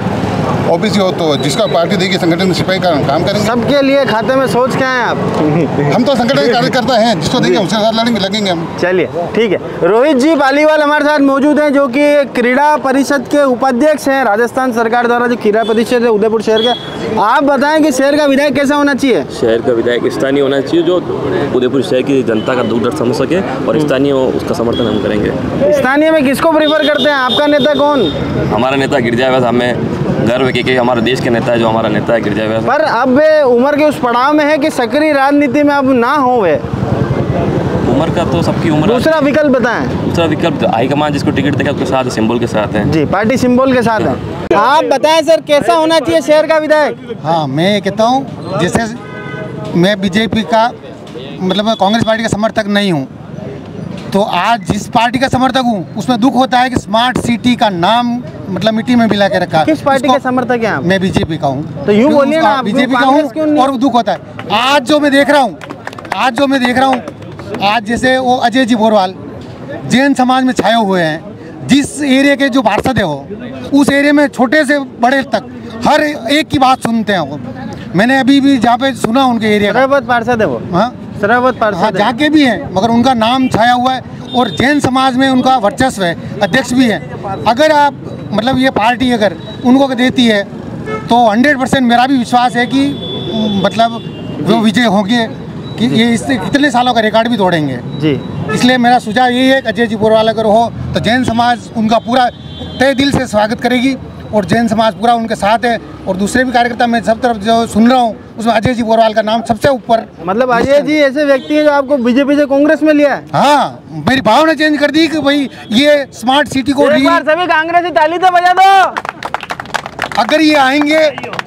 ओबीसी हो तो जिसका पार्टी देगी संगठन में सिपाही का काम करेंगे। सबके लिए खाते में सोच क्या है आप? हम तो संगठन के कार्यकर्ता हैं, जिसको देंगे उसके साथ लड़ेंगे लगेंगे हम। चलिए ठीक है। रोहित जी पालीवाल हमारे साथ मौजूद हैं, जो कि क्रीड़ा परिषद के उपाध्यक्ष हैं राजस्थान सरकार द्वारा जो क्रीड़ा परिषद है उदयपुर शहर का। आप बताएं कि शहर का विधायक कैसा होना चाहिए? शहर का विधायक स्थानीय होना चाहिए, जो उदयपुर शहर की जनता का दुख दर्द समझ सके, और स्थानीय उसका समर्थन हम करेंगे। स्थानीय में किसको प्रीफर करते हैं? आपका नेता कौन? हमारा नेता गिरजा व्यास, हमें गर्व है कि हमारे देश के नेता है जो हमारा नेता है गिरजा व्यास। पर अब वे उम्र के उस पड़ाव में है कि सक्रिय राजनीति में अब ना हो वे। उम्र का तो सबकी उम्र। दूसरा विकल्प बताएं। दूसरा विकल्प हाईकमान जिसको टिकट देगा उसके साथ सिंबल के साथ है जी, पार्टी सिंबल के साथ है। आप बताएं सर, कैसा होना चाहिए शहर का विधायक? हाँ, मैं ये कहता हूँ, जैसे मैं बीजेपी का मतलब मैं कांग्रेस पार्टी का समर्थक नहीं हूँ, तो आज जिस पार्टी का समर्थक हूँ उसमें दुख होता है कि स्मार्ट सिटी का नाम मतलब मिट्टी में मिला के रखा। किस पार्टी के समर्थक हैं आप? मैं बीजेपी का हूँ। तो यूँ बोलिए ना, बीजेपी का हूँ और दुख होता है। आज जो मैं देख रहा हूँ आज जो मैं देख रहा हूँ आज जैसे वो अजय जी बोरवाल जैन समाज में छाए हुए हैं, जिस एरिया के जो पार्षद है वो उस एरिया में छोटे से बड़े तक हर एक की बात सुनते हैं वो। मैंने अभी भी जहाँ पे सुना उनके एरिया का पार्षद है वो। हाँ सरावत पार्षद। हाँ, जाके भी हैं, मगर उनका नाम छाया हुआ है और जैन समाज में उनका वर्चस्व है, अध्यक्ष भी है। अगर आप मतलब ये पार्टी अगर उनको देती है तो हंड्रेड परसेंट मेरा भी विश्वास है कि मतलब वो विजय होंगे, कि ये इससे कितने सालों का रिकॉर्ड भी तोड़ेंगे जी। इसलिए मेरा सुझाव यही है कि अजय जी बोरवाल अगर हो तो जैन समाज उनका पूरा तय दिल से स्वागत करेगी और जैन समाज पूरा उनके साथ है। और दूसरे भी कार्यकर्ता मैं सब तरफ जो सुन रहा हूँ उसमें अजय जी बोरवाल का नाम सबसे ऊपर। मतलब अजय जी ऐसे व्यक्ति हैं जो आपको बीजेपी से कांग्रेस में लिया है? हाँ, मेरी भावना चेंज कर दी कि भाई ये स्मार्ट सिटी को एक बार सभी कांग्रेसी ताली तो बजा दो। अगर ये आएंगे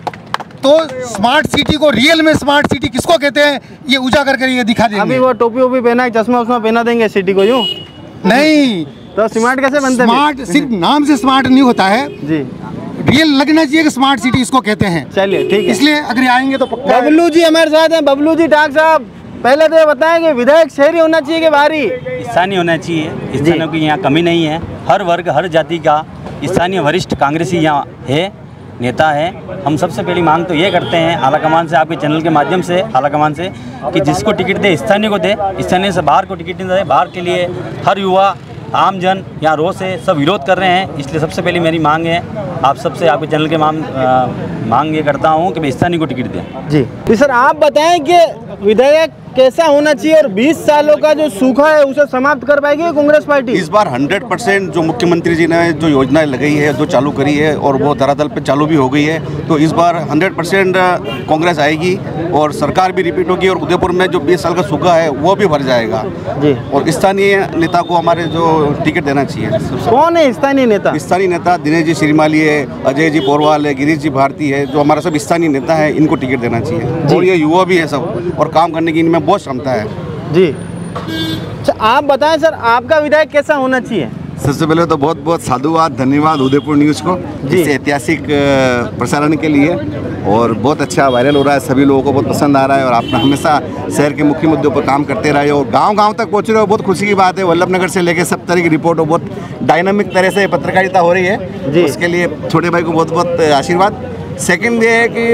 तो स्मार्ट सिटी को रियल में स्मार्ट सिटी किसको कहते हैं ये उजागर कर ये दिखा देंगे। अभी वो टोपी वोपी पहना चश्मा उस्मा पहना देंगे सिटी को यूँ? नहीं, तो स्मार्ट कैसे बनते हैं? स्मार्ट सिर्फ नाम से स्मार्ट नहीं होता है जी, रियल लगना चाहिए कि स्मार्ट सिटी इसको कहते हैं। चलिए ठीक है, इसलिए अगर आएंगे तो पक्का। बबलू जी हमारे साथ हैं। बबलू जी ठाक साहब, पहले तो ये बताएं कि विधायक शहरी होना चाहिए कि बाहरी? स्थानीय होना चाहिए। स्थानीय की यहाँ कमी नहीं है, हर वर्ग हर जाति का स्थानीय वरिष्ठ कांग्रेसी यहाँ है, नेता है। हम सबसे पहली मांग तो ये करते हैं आलाकमान से, आपके चैनल के माध्यम से आलाकमान से, कि जिसको टिकट दे स्थानीय को दे, स्थानीय से बाहर को टिकट नहीं दे। बाहर के लिए हर युवा आम जन यहाँ रोज से सब विरोध कर रहे हैं, इसलिए सबसे पहली मेरी मांग है आप सबसे, आपके चैनल के मांग मांग ये करता हूँ कि मैं स्थानीय को टिकट दें जी। तो सर आप बताएं कि विधायक कैसा होना चाहिए और बीस सालों का जो सूखा है उसे समाप्त कर पाएगी कांग्रेस पार्टी? इस बार हंड्रेड परसेंट जो मुख्यमंत्री जी ने जो योजनाएं लगाई है, जो चालू करी है और वो धरातल पे चालू भी हो गई है, तो इस बार हंड्रेड परसेंट कांग्रेस आएगी और सरकार भी रिपीट होगी और उदयपुर में जो बीस साल का सूखा है वो भी भर जाएगा जी। और स्थानीय नेता को हमारे जो टिकट देना चाहिए। कौन है स्थानीय नेता? स्थानीय नेता दिनेश जी श्रीमाली है, अजय जी बोरवाल है, गिरीश जी भारती है, जो हमारा सब स्थानीय नेता है, इनको टिकट देना चाहिए। और ये युवा भी है सब और काम करने की इनमें बहुत क्षमता है जी। अच्छा आप बताएं सर, आपका विधायक कैसा होना चाहिए? सबसे पहले तो बहुत बहुत साधुवाद, धन्यवाद उदयपुर न्यूज़ को इस ऐतिहासिक प्रसारण के लिए, और बहुत अच्छा वायरल हो रहा है, सभी लोगों को बहुत पसंद आ रहा है और आप हमेशा शहर के मुख्य मुद्दों पर काम करते रहे और गांव गांव तक पहुंच रहे हो, बहुत खुशी की बात है। वल्लभ नगर से लेकर सब तरह की रिपोर्ट हो, बहुत डायनामिक तरह से पत्रकारिता हो रही है जी। उसके लिए छोटे भाई को बहुत बहुत आशीर्वाद। सेकेंड ये है कि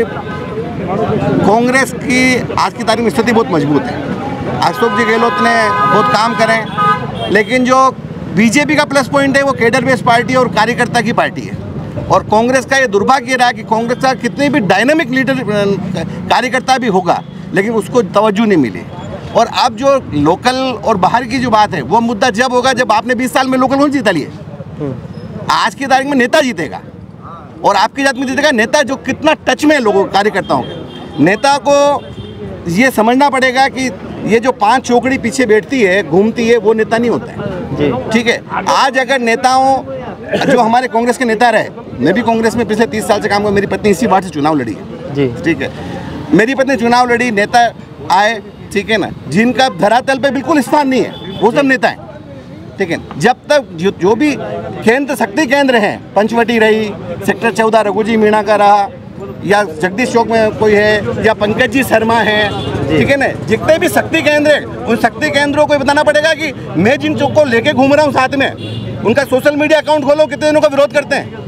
कांग्रेस की आज की तारीख में स्थिति बहुत मजबूत है। अशोक जी गहलोत ने बहुत काम करें, लेकिन जो बीजेपी का प्लस पॉइंट है वो कैडर बेस्ड पार्टी और कार्यकर्ता की पार्टी है, और कांग्रेस का ये दुर्भाग्य रहा कि कांग्रेस का कितने भी डायनामिक लीडर कार्यकर्ता भी होगा लेकिन उसको तवज्जो नहीं मिली। और अब जो लोकल और बाहर की जो बात है वो मुद्दा जब होगा जब आपने बीस साल में लोकल कौन जीता लिए। आज की तारीख में नेता जीतेगा और आपकी जात में जीतेगा नेता जो कितना टच में है लोगों कार्यकर्ताओं के। नेता को ये समझना पड़ेगा कि ये जो पांच चौकड़ी पीछे बैठती है घूमती है वो नेता नहीं होता है, ठीक है। आज अगर नेताओं जो हमारे कांग्रेस के नेता रहे, मैं भी कांग्रेस में पिछले तीस साल से काम कर, मेरी पत्नी इसी बार से चुनाव लड़ी है, ठीक है। मेरी पत्नी चुनाव लड़ी, नेता आए, ठीक है ना, जिनका धरातल पे बिल्कुल स्थान नहीं है वो सब नेता हैं, ठीक है। जब तक जो, जो भी केंद्र शक्ति केंद्र हैं, पंचवटी रही, सेक्टर चौदह रघुजी मीणा का रहा, या जगदीश चौक में कोई है, या पंकज जी शर्मा है, ठीक है ना, जितने भी शक्ति केंद्र है उन शक्ति केंद्रों को बताना पड़ेगा कि मैं जिन चौक को लेके घूम रहा हूँ साथ में, उनका सोशल मीडिया अकाउंट खोलो, कितने दिनों का विरोध करते हैं।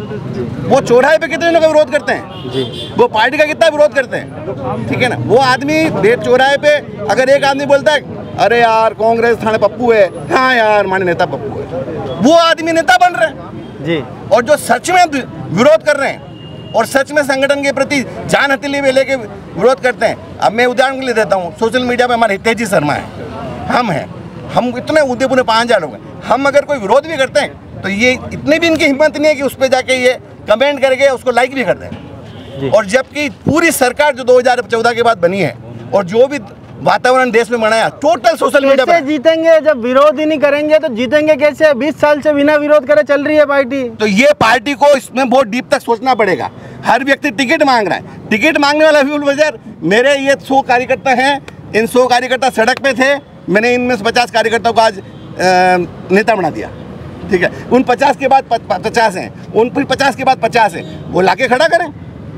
वो चौराहे पे कितने लोग विरोध करते हैं जी, वो पार्टी का कितना विरोध करते हैं, ठीक है ना। वो आदमी डेढ़ चौराहे पे अगर एक आदमी बोलता है अरे यार कांग्रेस थाने पप्पू है, हाँ यार माने नेता पप्पू है, वो आदमी नेता बन रहे हैं जी। और जो सच में विरोध कर रहे हैं और सच में संगठन के प्रति जान हथेली में लेके विरोध करते हैं। अब मैं उदाहरण के लिए देता हूँ, सोशल मीडिया पे हमारे हितेश जी शर्मा है, हम हैं, हम इतने उदयपुर में पाँच हजार लोग हैं, हम अगर कोई विरोध भी करते हैं तो ये इतनी भी इनकी हिम्मत नहीं है कि उस पर जाके ये कमेंट करके उसको लाइक भी कर दें। और जबकि पूरी सरकार जो दो हज़ार चौदह के बाद बनी है और जो भी वातावरण देश में बनाया टोटल सोशल मीडिया पे जीतेंगे। जब विरोध ही नहीं करेंगे तो जीतेंगे कैसे? बीस साल से बिना विरोध करे चल रही है पार्टी। तो ये पार्टी को इसमें बहुत डीप तक सोचना पड़ेगा। हर व्यक्ति टिकट मांग रहा है, टिकट मांगने वाला हबीबुल बजर, मेरे ये सौ कार्यकर्ता हैं, इन सौ कार्यकर्ता सड़क पे थे, मैंने इनमें से पचास कार्यकर्ताओं को आज नेता बना दिया, ठीक है। उन पचास के बाद पचास हैं, उन फिर पचास के बाद पचास हैं, वो लाके खड़ा करें।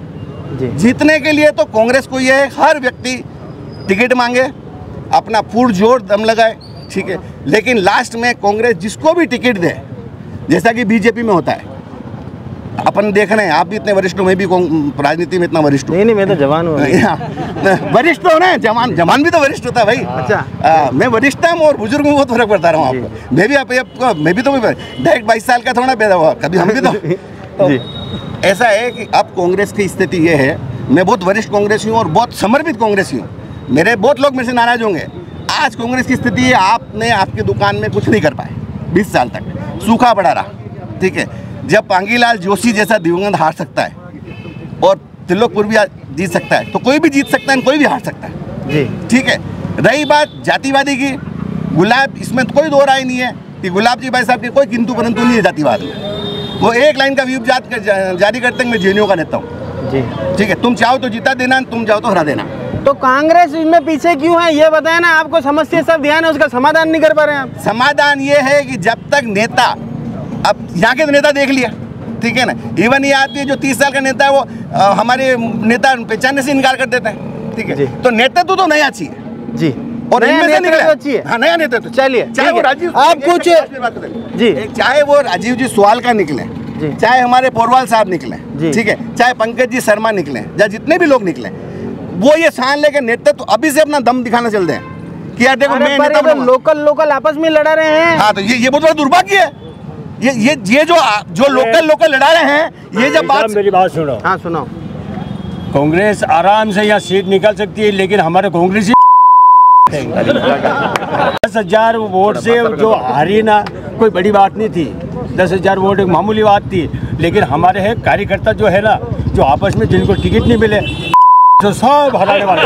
जीतने के लिए तो कांग्रेस को ये है हर व्यक्ति टिकट मांगे, अपना पूर्ण जोर दम लगाए, ठीक है। लेकिन लास्ट में कांग्रेस जिसको भी टिकट दे, जैसा कि बीजेपी में होता है, अपन देख रहे हैं, आप भी इतने वरिष्ठ हो, मैं भी राजनीति में इतना वरिष्ठ हूँ। नहीं नहीं मैं तो जवान हूँ। वरिष्ठ हो ना, जवान जवान भी तो वरिष्ठ होता है भाई। अच्छा आ, मैं वरिष्ठ हूँ और बुजुर्ग में बहुत फर्क पड़ता रहा हूँ आपको। मैं भी आप, आप मैं भी तो डायरेक्ट बाईस साल का थोड़ा पैदा हुआ, कभी हम भी तो, तो ऐसा है कि अब कांग्रेस की स्थिति ये है, मैं बहुत वरिष्ठ कांग्रेसी हूँ और बहुत समर्पित कांग्रेसी हूँ, मेरे बहुत लोग मेरे से नाराज होंगे। आज कांग्रेस की स्थिति है, आपने आपकी दुकान में कुछ नहीं कर पाए बीस साल तक, सूखा पड़ा रहा, ठीक है। जब पांगीलाल जोशी जैसा दिवंगत हार सकता है और त्रिलोकपुर भी जीत सकता है, तो कोई भी जीत सकता है, कोई भी हार सकता है जी, ठीक है। रही बात जातिवादी की, गुलाब, इसमें कोई दो राय नहीं है कि गुलाब जी भाई साहब की कोई किंतु परंतु नहीं है जातिवाद में। वो एक लाइन का व्यूप जात कर, जारी करते हैं, मैं जेएनयू का नेता हूँ जी, ठीक है। तुम चाहो तो जीता देना, तुम चाहो तो हरा देना। तो कांग्रेस इसमें पीछे क्यों है, ये बताया ना। आपको समस्या सब ध्यान है, उसका समाधान नहीं कर पा रहे हैं आप। समाधान ये है कि जब तक नेता, अब यहाँ के तो नेता देख लिया, ठीक है ना। इवन ये आदमी जो तीस साल का नेता है, वो आ, हमारे नेता पहचानने से इनकार कर देता है, ठीक है। तो नेतृत्व तो नया चाहिए जी, और नया नेतृत्व चाहिए। हाँ, नया नेतृत्व। चलिए, चाहे वो राजीव, आप कुछ जी, चाहे वो राजीव जी सवाल का निकले, चाहे हमारे पोरवाल साहब निकले, ठीक है, चाहे पंकज जी शर्मा निकले, या जितने भी लोग निकले, वो ये सान लेके नेतृत्व अभी से अपना दम दिखाना चल रहे हैं कि यार देखो मैं नेता बनूंगा। लोकल लोकल आपस में लड़ा रहे हैं। हाँ, तो ये ये बहुत बड़ा दुर्भाग्य है। ये ये ये जो जो लोकल लोकल लड़ा रहे हैं, ये जब बात, मेरी बात सुनो। हाँ सुनाओ। कांग्रेस आराम से यहाँ सीट निकाल सकती है, लेकिन हमारे कांग्रेसी दस हजार वोट से जो हारी ना, कोई बड़ी बात नहीं थी। दस हजार वोट एक मामूली बात थी, लेकिन हमारे है कार्यकर्ता जो है ना, जो आपस में जिनको टिकट नहीं मिले तो सब हराने वाले।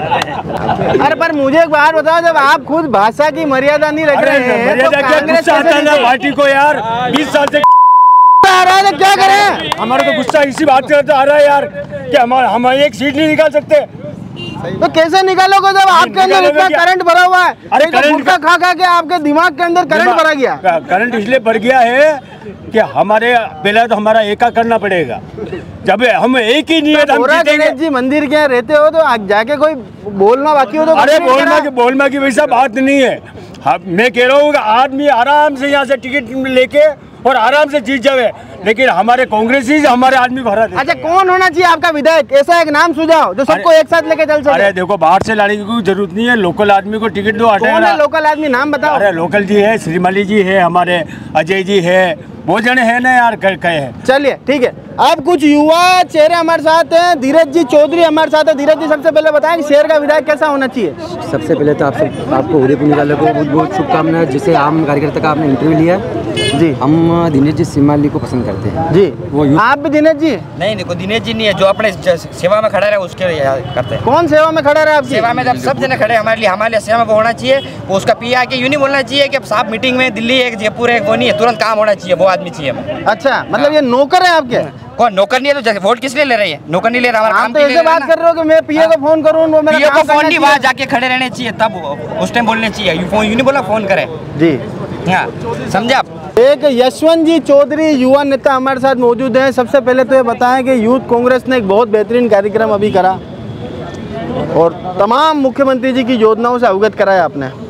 अरे पर मुझे एक बात बताओ, जब आप खुद भाषा की मर्यादा नहीं रख रहे हैं, मर्यादा क्या गुस्सा आता है ना पार्टी को यार, बीस साल से आ रहा है, क्या करें? हमारा तो गुस्सा इसी बात से आ रहा है यार कि हम हम एक सीट नहीं निकाल सकते। तो कैसे निकालोगे जब आपके अंदर इतना करंट भरा हुआ है? अरे करंट खा खा के आपके दिमाग के अंदर करंट भरा गया। करंट इसलिए भर गया है कि हमारे पहले तो हमारा एका करना पड़ेगा। जब हम एक ही नहीं है, हम गणेश जी मंदिर के रहते हो तो जाके कोई बोलना बाकी हो तो अरे बोलना की बोलना की वैसा बात नहीं है। मैं कह रहा हूँ आदमी आराम से यहाँ से टिकट लेके और आराम से जीत जावे, लेकिन हमारे कांग्रेसी हमारे आदमी भरा देते। अच्छा, कौन होना चाहिए आपका विधायक? ऐसा एक नाम सुझाओ जो सबको एक साथ लेके चल सके। अरे देखो, बाहर से लाने की कोई जरूरत नहीं है, लोकल आदमी को टिकट दो। कौन है लोकल आदमी, नाम बताओ। अरे लोकल जी है, श्रीमाली जी है, हमारे अजय जी है, बहुत जने है ना यार, कहे हैं। चलिए ठीक है, अब कुछ युवा चेहरे हमारे साथ हैं। धीरज जी चौधरी हमारे साथ है। धीरज जी, सबसे पहले बताएं कि शहर का विधायक कैसा होना चाहिए? सबसे पहले तो आप सब आपको उदयपुर निकाले को बहुत बहुत शुभकामनाएं। जिसे आम कार्यकर्ता का आपने इंटरव्यू लिया जी, हम दिनेश जी सिमाली को पसंद करते हैं जी। वो आप भी दिनेश जी? नहीं नहीं, कोई दिनेश जी नहीं है, जो अपने सेवा में खड़ा रहे उसके करते हैं। कौन सेवा में खड़ा रहे? आप सेवा में जब सब जने खड़े हमारे लिए, हमारे लिए सेवा में वो होना चाहिए। वो उसका पी आके यूँ नहीं बोलना चाहिए कि अब साहब मीटिंग में दिल्ली एक जयपुर एक वो नहीं है, तुरंत काम होना चाहिए, वो आदमी चाहिए हमें। अच्छा, मतलब ये नौकर है आपके? कौन नौकर नहीं है तो वोट किस लिए ले रही है? नौकर नहीं ले रहा, हमारा काम तो ऐसे बात कर रहे हो कि मैं पीए को फोन करूं, वो मेरा काम फोन नहीं, वहाँ जाके खड़े रहने चाहिए, तब उस टाइम बोलने चाहिए। यू फोन यूँ नहीं बोला, फोन करे जी। हाँ, समझे आप? एक यशवंत जी चौधरी युवा नेता हमारे साथ मौजूद हैं। सबसे पहले तो ये बताएं कि यूथ कांग्रेस ने एक बहुत बेहतरीन कार्यक्रम अभी करा और तमाम मुख्यमंत्री जी की योजनाओं से अवगत कराया आपने।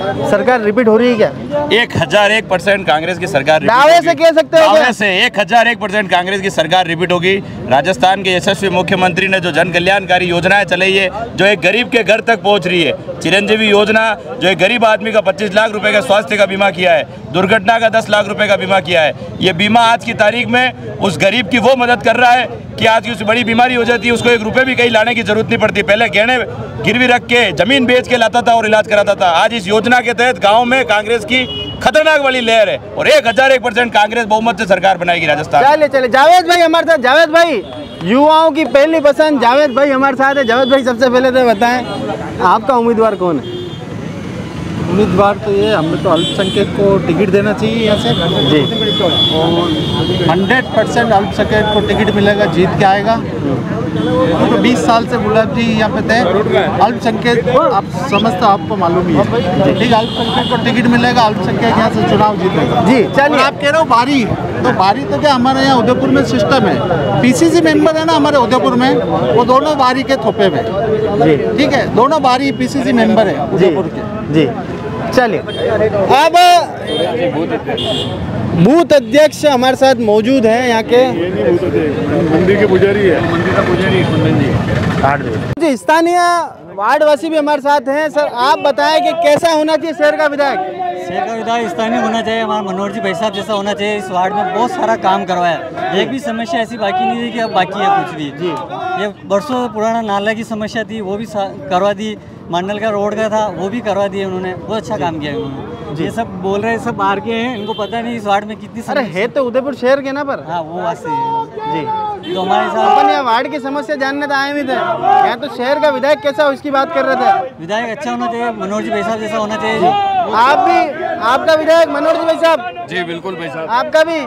सरकार रिपीट हो रही है क्या? एक हजार एक परसेंट कांग्रेस की सरकार दावे से कह सकते हो क्या? दावे से एक हजार एक परसेंट कांग्रेस की सरकार रिपीट होगी। राजस्थान के यशस्वी मुख्यमंत्री ने जो जन कल्याणकारी योजनाएं चलाई है, जो एक गरीब के घर तक पहुंच रही है, चिरंजीवी योजना जो एक गरीब आदमी का पच्चीस लाख रुपए का स्वास्थ्य का बीमा किया है, दुर्घटना का दस लाख रुपए का बीमा किया है। ये बीमा आज की तारीख में उस गरीब की वो मदद कर रहा है कि आज की उस बड़ी बीमारी हो जाती है, उसको एक रुपए भी कहीं लाने की जरूरत नहीं पड़ती। पहले गहने गिरवी रख के जमीन बेच के लाता था और इलाज कराता था। आज इस योजना के तहत गाँव में कांग्रेस की खतरनाक वाली लहर है और एक हजार एक परसेंट कांग्रेस बहुमत से सरकार बनाएगी राजस्थान। चलिए चलिए जावेद भाई हमारे साथ। जावेद भाई, युवाओं की पहली पसंद जावेद भाई हमारे साथ है। जावेद भाई सबसे पहले तो बताएं आपका उम्मीदवार कौन है? उम्मीदवार तो ये हमें तो अल्पसंख्यक को टिकट देना चाहिए यहाँ से जी, और हंड्रेड परसेंट अल्पसंख्यक को टिकट मिलेगा, जीत के आएगा। तो बीस साल से गुलाब जी यहाँ पे थे। अल्पसंख्यक आप समझते आपको मालूम ही है, ठीक है, अल्पसंख्यक को टिकट मिलेगा, अल्पसंख्यक यहाँ से चुनाव जीतेगा जी। चलिए आप कह रहे हो बारी, तो बारी तो क्या हमारे यहाँ उदयपुर में सिस्टम है, पीसीसी मेंबर है ना हमारे उदयपुर में, वो दोनों बारी के थोपे में जी, ठीक है, दोनों बारी पीसीसी मेंबर है उदयपुर के जी। चलिए अब बूथ अध्यक्ष हमारे साथ मौजूद हैं यहाँ के मंदिर के पुजारी है, मंदिर का पुजारी जी। स्थानीय वार्डवासी भी हमारे साथ हैं। सर आप बताएं कि कैसा होना चाहिए शहर का विधायक? शहर का विधायक स्थानीय होना चाहिए, हमारा मनोहर जी भाई साहब जैसा होना चाहिए। इस वार्ड में बहुत सारा काम करवाया, एक भी समस्या ऐसी बाकी नहीं थी कि अब बाकी है कुछ भी जी। ये बरसों पुराना नाला की समस्या थी, वो भी करवा दी। मंडल का रोड का था, वो भी करवा दिए उन्होंने, बहुत अच्छा काम किया उन्होंने। ये सब बोल रहे हैं, सब बाहर के हैं, इनको पता नहीं इस वार्ड में कितनी अरे है तो उदयपुर शहर के ना पर। हाँ वो बात सही है जी। तो हमारे साथ अपन यहाँ वार्ड की समस्या जानने तो आए भी थे, यहाँ तो शहर का विधायक कैसा हो इसकी बात कर रहे थे। विधायक अच्छा होना चाहिए, मनोहर जी भाई साहब जैसा होना चाहिए। आप भी, आपका विधायक मनोहर जी भाई साहब? जी बिल्कुल भाई साहब। आपका भी?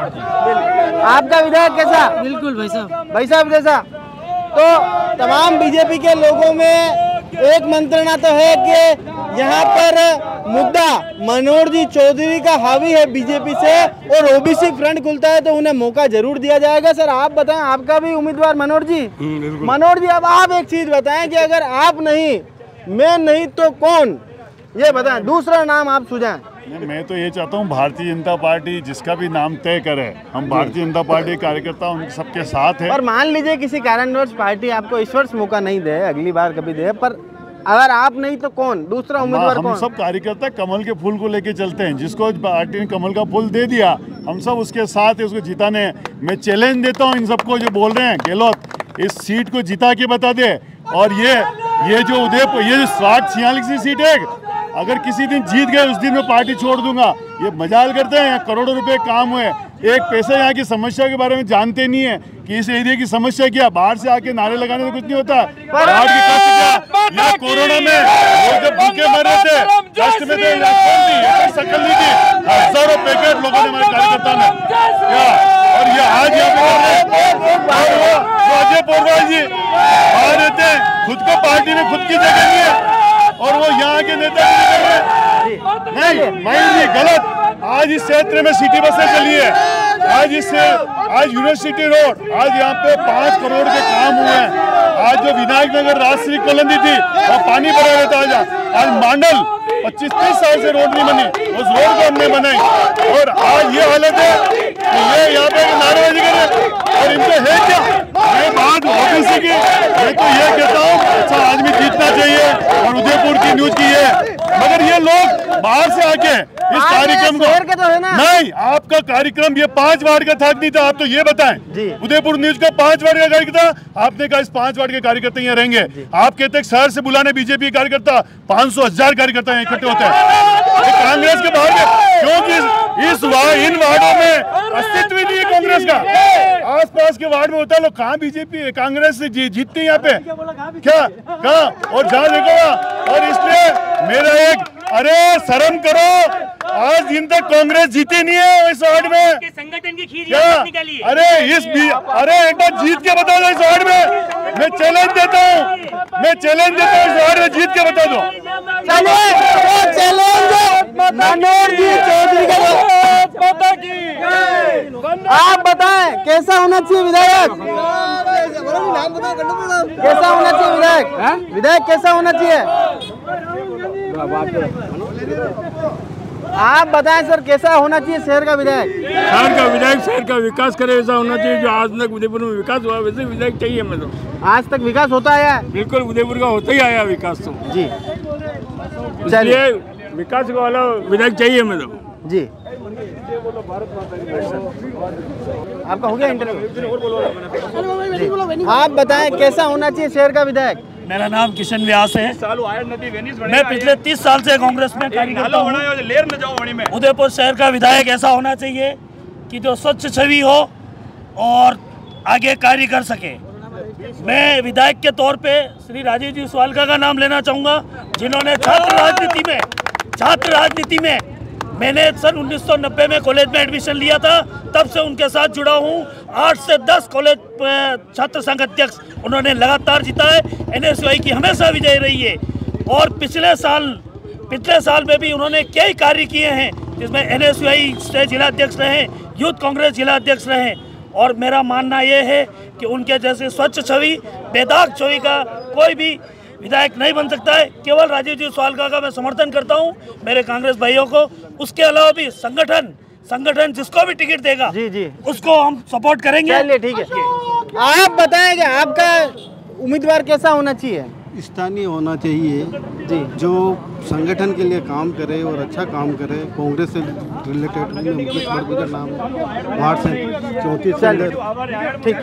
आपका विधायक कैसा? बिल्कुल भाई साहब, भाई साहब जैसा। तो तमाम बीजेपी के लोगों में एक मंत्रणा तो है कि यहाँ पर मुद्दा मनोहर जी चौधरी का हावी है बीजेपी से, और ओबीसी फ्रंट खुलता है तो उन्हें मौका जरूर दिया जाएगा। सर आप बताएं, आपका भी उम्मीदवार मनोहर जी? मनोहर जी अब आप एक चीज बताएं कि अगर आप नहीं, मैं नहीं तो कौन, ये बताएं, दूसरा नाम आप सुझाएं। मैं तो ये चाहता हूँ भारतीय जनता पार्टी जिसका भी नाम तय करे, हम भारतीय जनता पार्टी कार्यकर्ता उन सबके साथ है। पर मान लीजिए किसी कारणवश पार्टी आपको इस वर्ष मौका नहीं दे, अगली बार कभी दे, पर अगर आप नहीं तो कौन, दूसरा उम्मीदवार कौन? हम सब कार्यकर्ता कमल के फूल को लेके चलते हैं, जिसको पार्टी ने कमल का फूल दे दिया हम सब उसके साथ है, उसको जिताने। मैं चैलेंज देता हूँ इन सबको जो बोल रहे हैं गहलोत इस सीट को जिता के बता दे। और ये ये जो उदयपुर ये जो साठ छियालीस सीट है, अगर किसी दिन जीत गए उस दिन मैं पार्टी छोड़ दूंगा। ये मजाल करते हैं, यहाँ करोड़ों रुपए काम हुए, एक पैसे यहाँ की समस्या के बारे में जानते नहीं है कि इस एरिया की समस्या क्या। बाहर से आके नारे लगाने से कुछ नहीं होता। बाढ़ की कष्ट क्या, यहाँ कोरोना में लोग जब भूखे मर रहे थे, कष्ट में थे, शकल नहीं थी, हजारों पैकेट लोगों ने हमारे कार्यकर्ता ने क्या। और ये आज यहाँ पे अजय पोरवाल जी बाहर रहते हैं, खुद को पार्टी में खुद की जगह नहीं है और वो यहाँ के नेता नहीं। मयूर जी गलत, आज इस क्षेत्र में सिटी बसें चली है, आज इस आज यूनिवर्सिटी रोड, आज यहाँ पे पाँच करोड़ के काम हुए हैं। आज जो विनायक नगर राष्ट्रीय कॉलोनी थी और पानी भरा रहता आज आज मांडल पच्चीस तीस साल से रोड नहीं बनी, उस रोड को हमने बनाई। और आज ये हालत है कि ये यहाँ पे नारेबाजी करे और इनसे है क्या। ये बात ओबीसी की, मैं तो ये कहता हूँ अच्छा आदमी जीतना चाहिए और उदयपुर की न्यूज की है, मगर ये लोग बाहर से आके इस कार्यक्रम को तो है ना? नहीं, आपका कार्यक्रम ये पांच वार्ड का था नहीं था, आप तो ये बताएं। उदयपुर न्यूज का पांच वार्ड का कार्यकर्ता, आपने कहा इस पांच वार्ड के कार्यकर्ता यहाँ रहेंगे। आप कहते हैं शहर से बुलाने बीजेपी कार्यकर्ता पांच सौ हजार कार्यकर्ता यहाँ इकट्ठे होते हैं कांग्रेस के बाहर में, क्योंकि इस वार्ड इन वार्डों में अस्तित्व ही नहीं है कांग्रेस का। आसपास के वार्ड में होता है लोग कहाँ बीजेपी है, कांग्रेस से जी, जीतती है यहाँ पे क्या कहाँ और जहाँ देखो। और इसलिए मेरा एक, अरे शर्म करो, आज दिन तक कांग्रेस जीती नहीं है इस वार्ड में संगठन की खींच क्या। अरे इस भी, अरे एक बार जीत के बता दो इस वार्ड में, मैं चैलेंज देता हूँ, मैं चैलेंज देता हूँ इस वार्ड में जीत के बता दो। मनोहर जी चौधरी आप बताएं कैसा होना चाहिए विधायक? कैसा होना चाहिए विधायक? विधायक कैसा होना चाहिए? आप बताएं सर, कैसा होना चाहिए शहर का विधायक? शहर का विधायक शहर का विकास करे ऐसा होना चाहिए। जो आज तक उदयपुर में विकास हुआ वैसे विधायक चाहिए हमें तो। आज तक विकास होता आया है? बिल्कुल, उदयपुर का होता ही आया विकास तो जी। चलिए, विकास वाला विधायक चाहिए हमें तो जी। आपका हो गया इंटरव्यू? आप बताएं कैसा होना चाहिए शहर का विधायक? मेरा नाम किशन व्यास है। मैं पिछले तीस साल से कांग्रेस में कार्य करता हूँ। उदयपुर शहर का विधायक ऐसा होना चाहिए कि जो स्वच्छ छवि हो और आगे कार्य कर सके। मैं विधायक के तौर पे श्री राजीव जी स्वालका का नाम लेना चाहूँगा, जिन्होंने छात्र राजनीति में छात्र राजनीति में मैंने सन उन्नीस सौ नब्बे में कॉलेज में एडमिशन लिया था, तब से उनके साथ जुड़ा हूँ। आठ से दस कॉलेज छात्र संघ अध्यक्ष उन्होंने लगातार जीता है। एनएसयूआई की हमेशा विजय रही है और पिछले साल पिछले साल में भी उन्होंने कई कार्य किए हैं, जिसमें एनएसयूआई से जिला अध्यक्ष रहे, यूथ कांग्रेस जिला अध्यक्ष रहे। और मेरा मानना ये है कि उनके जैसे स्वच्छ छवि, बेदाग छवि का कोई भी विधायक नहीं बन सकता है। केवल राजीव जी स्वालका का मैं समर्थन करता हूं, मेरे कांग्रेस भाइयों को। उसके अलावा भी संगठन संगठन जिसको भी टिकट देगा जी जी उसको हम सपोर्ट करेंगे। चलिए ठीक है। आप बताएंगे आपका उम्मीदवार कैसा होना चाहिए? स्थानीय होना चाहिए जी, जो संगठन के लिए काम करे और अच्छा काम करे। कांग्रेस से रिलेटेड मुकेश बड़गुजर नाम वार्ड से चौंतीस से अंदर ठीक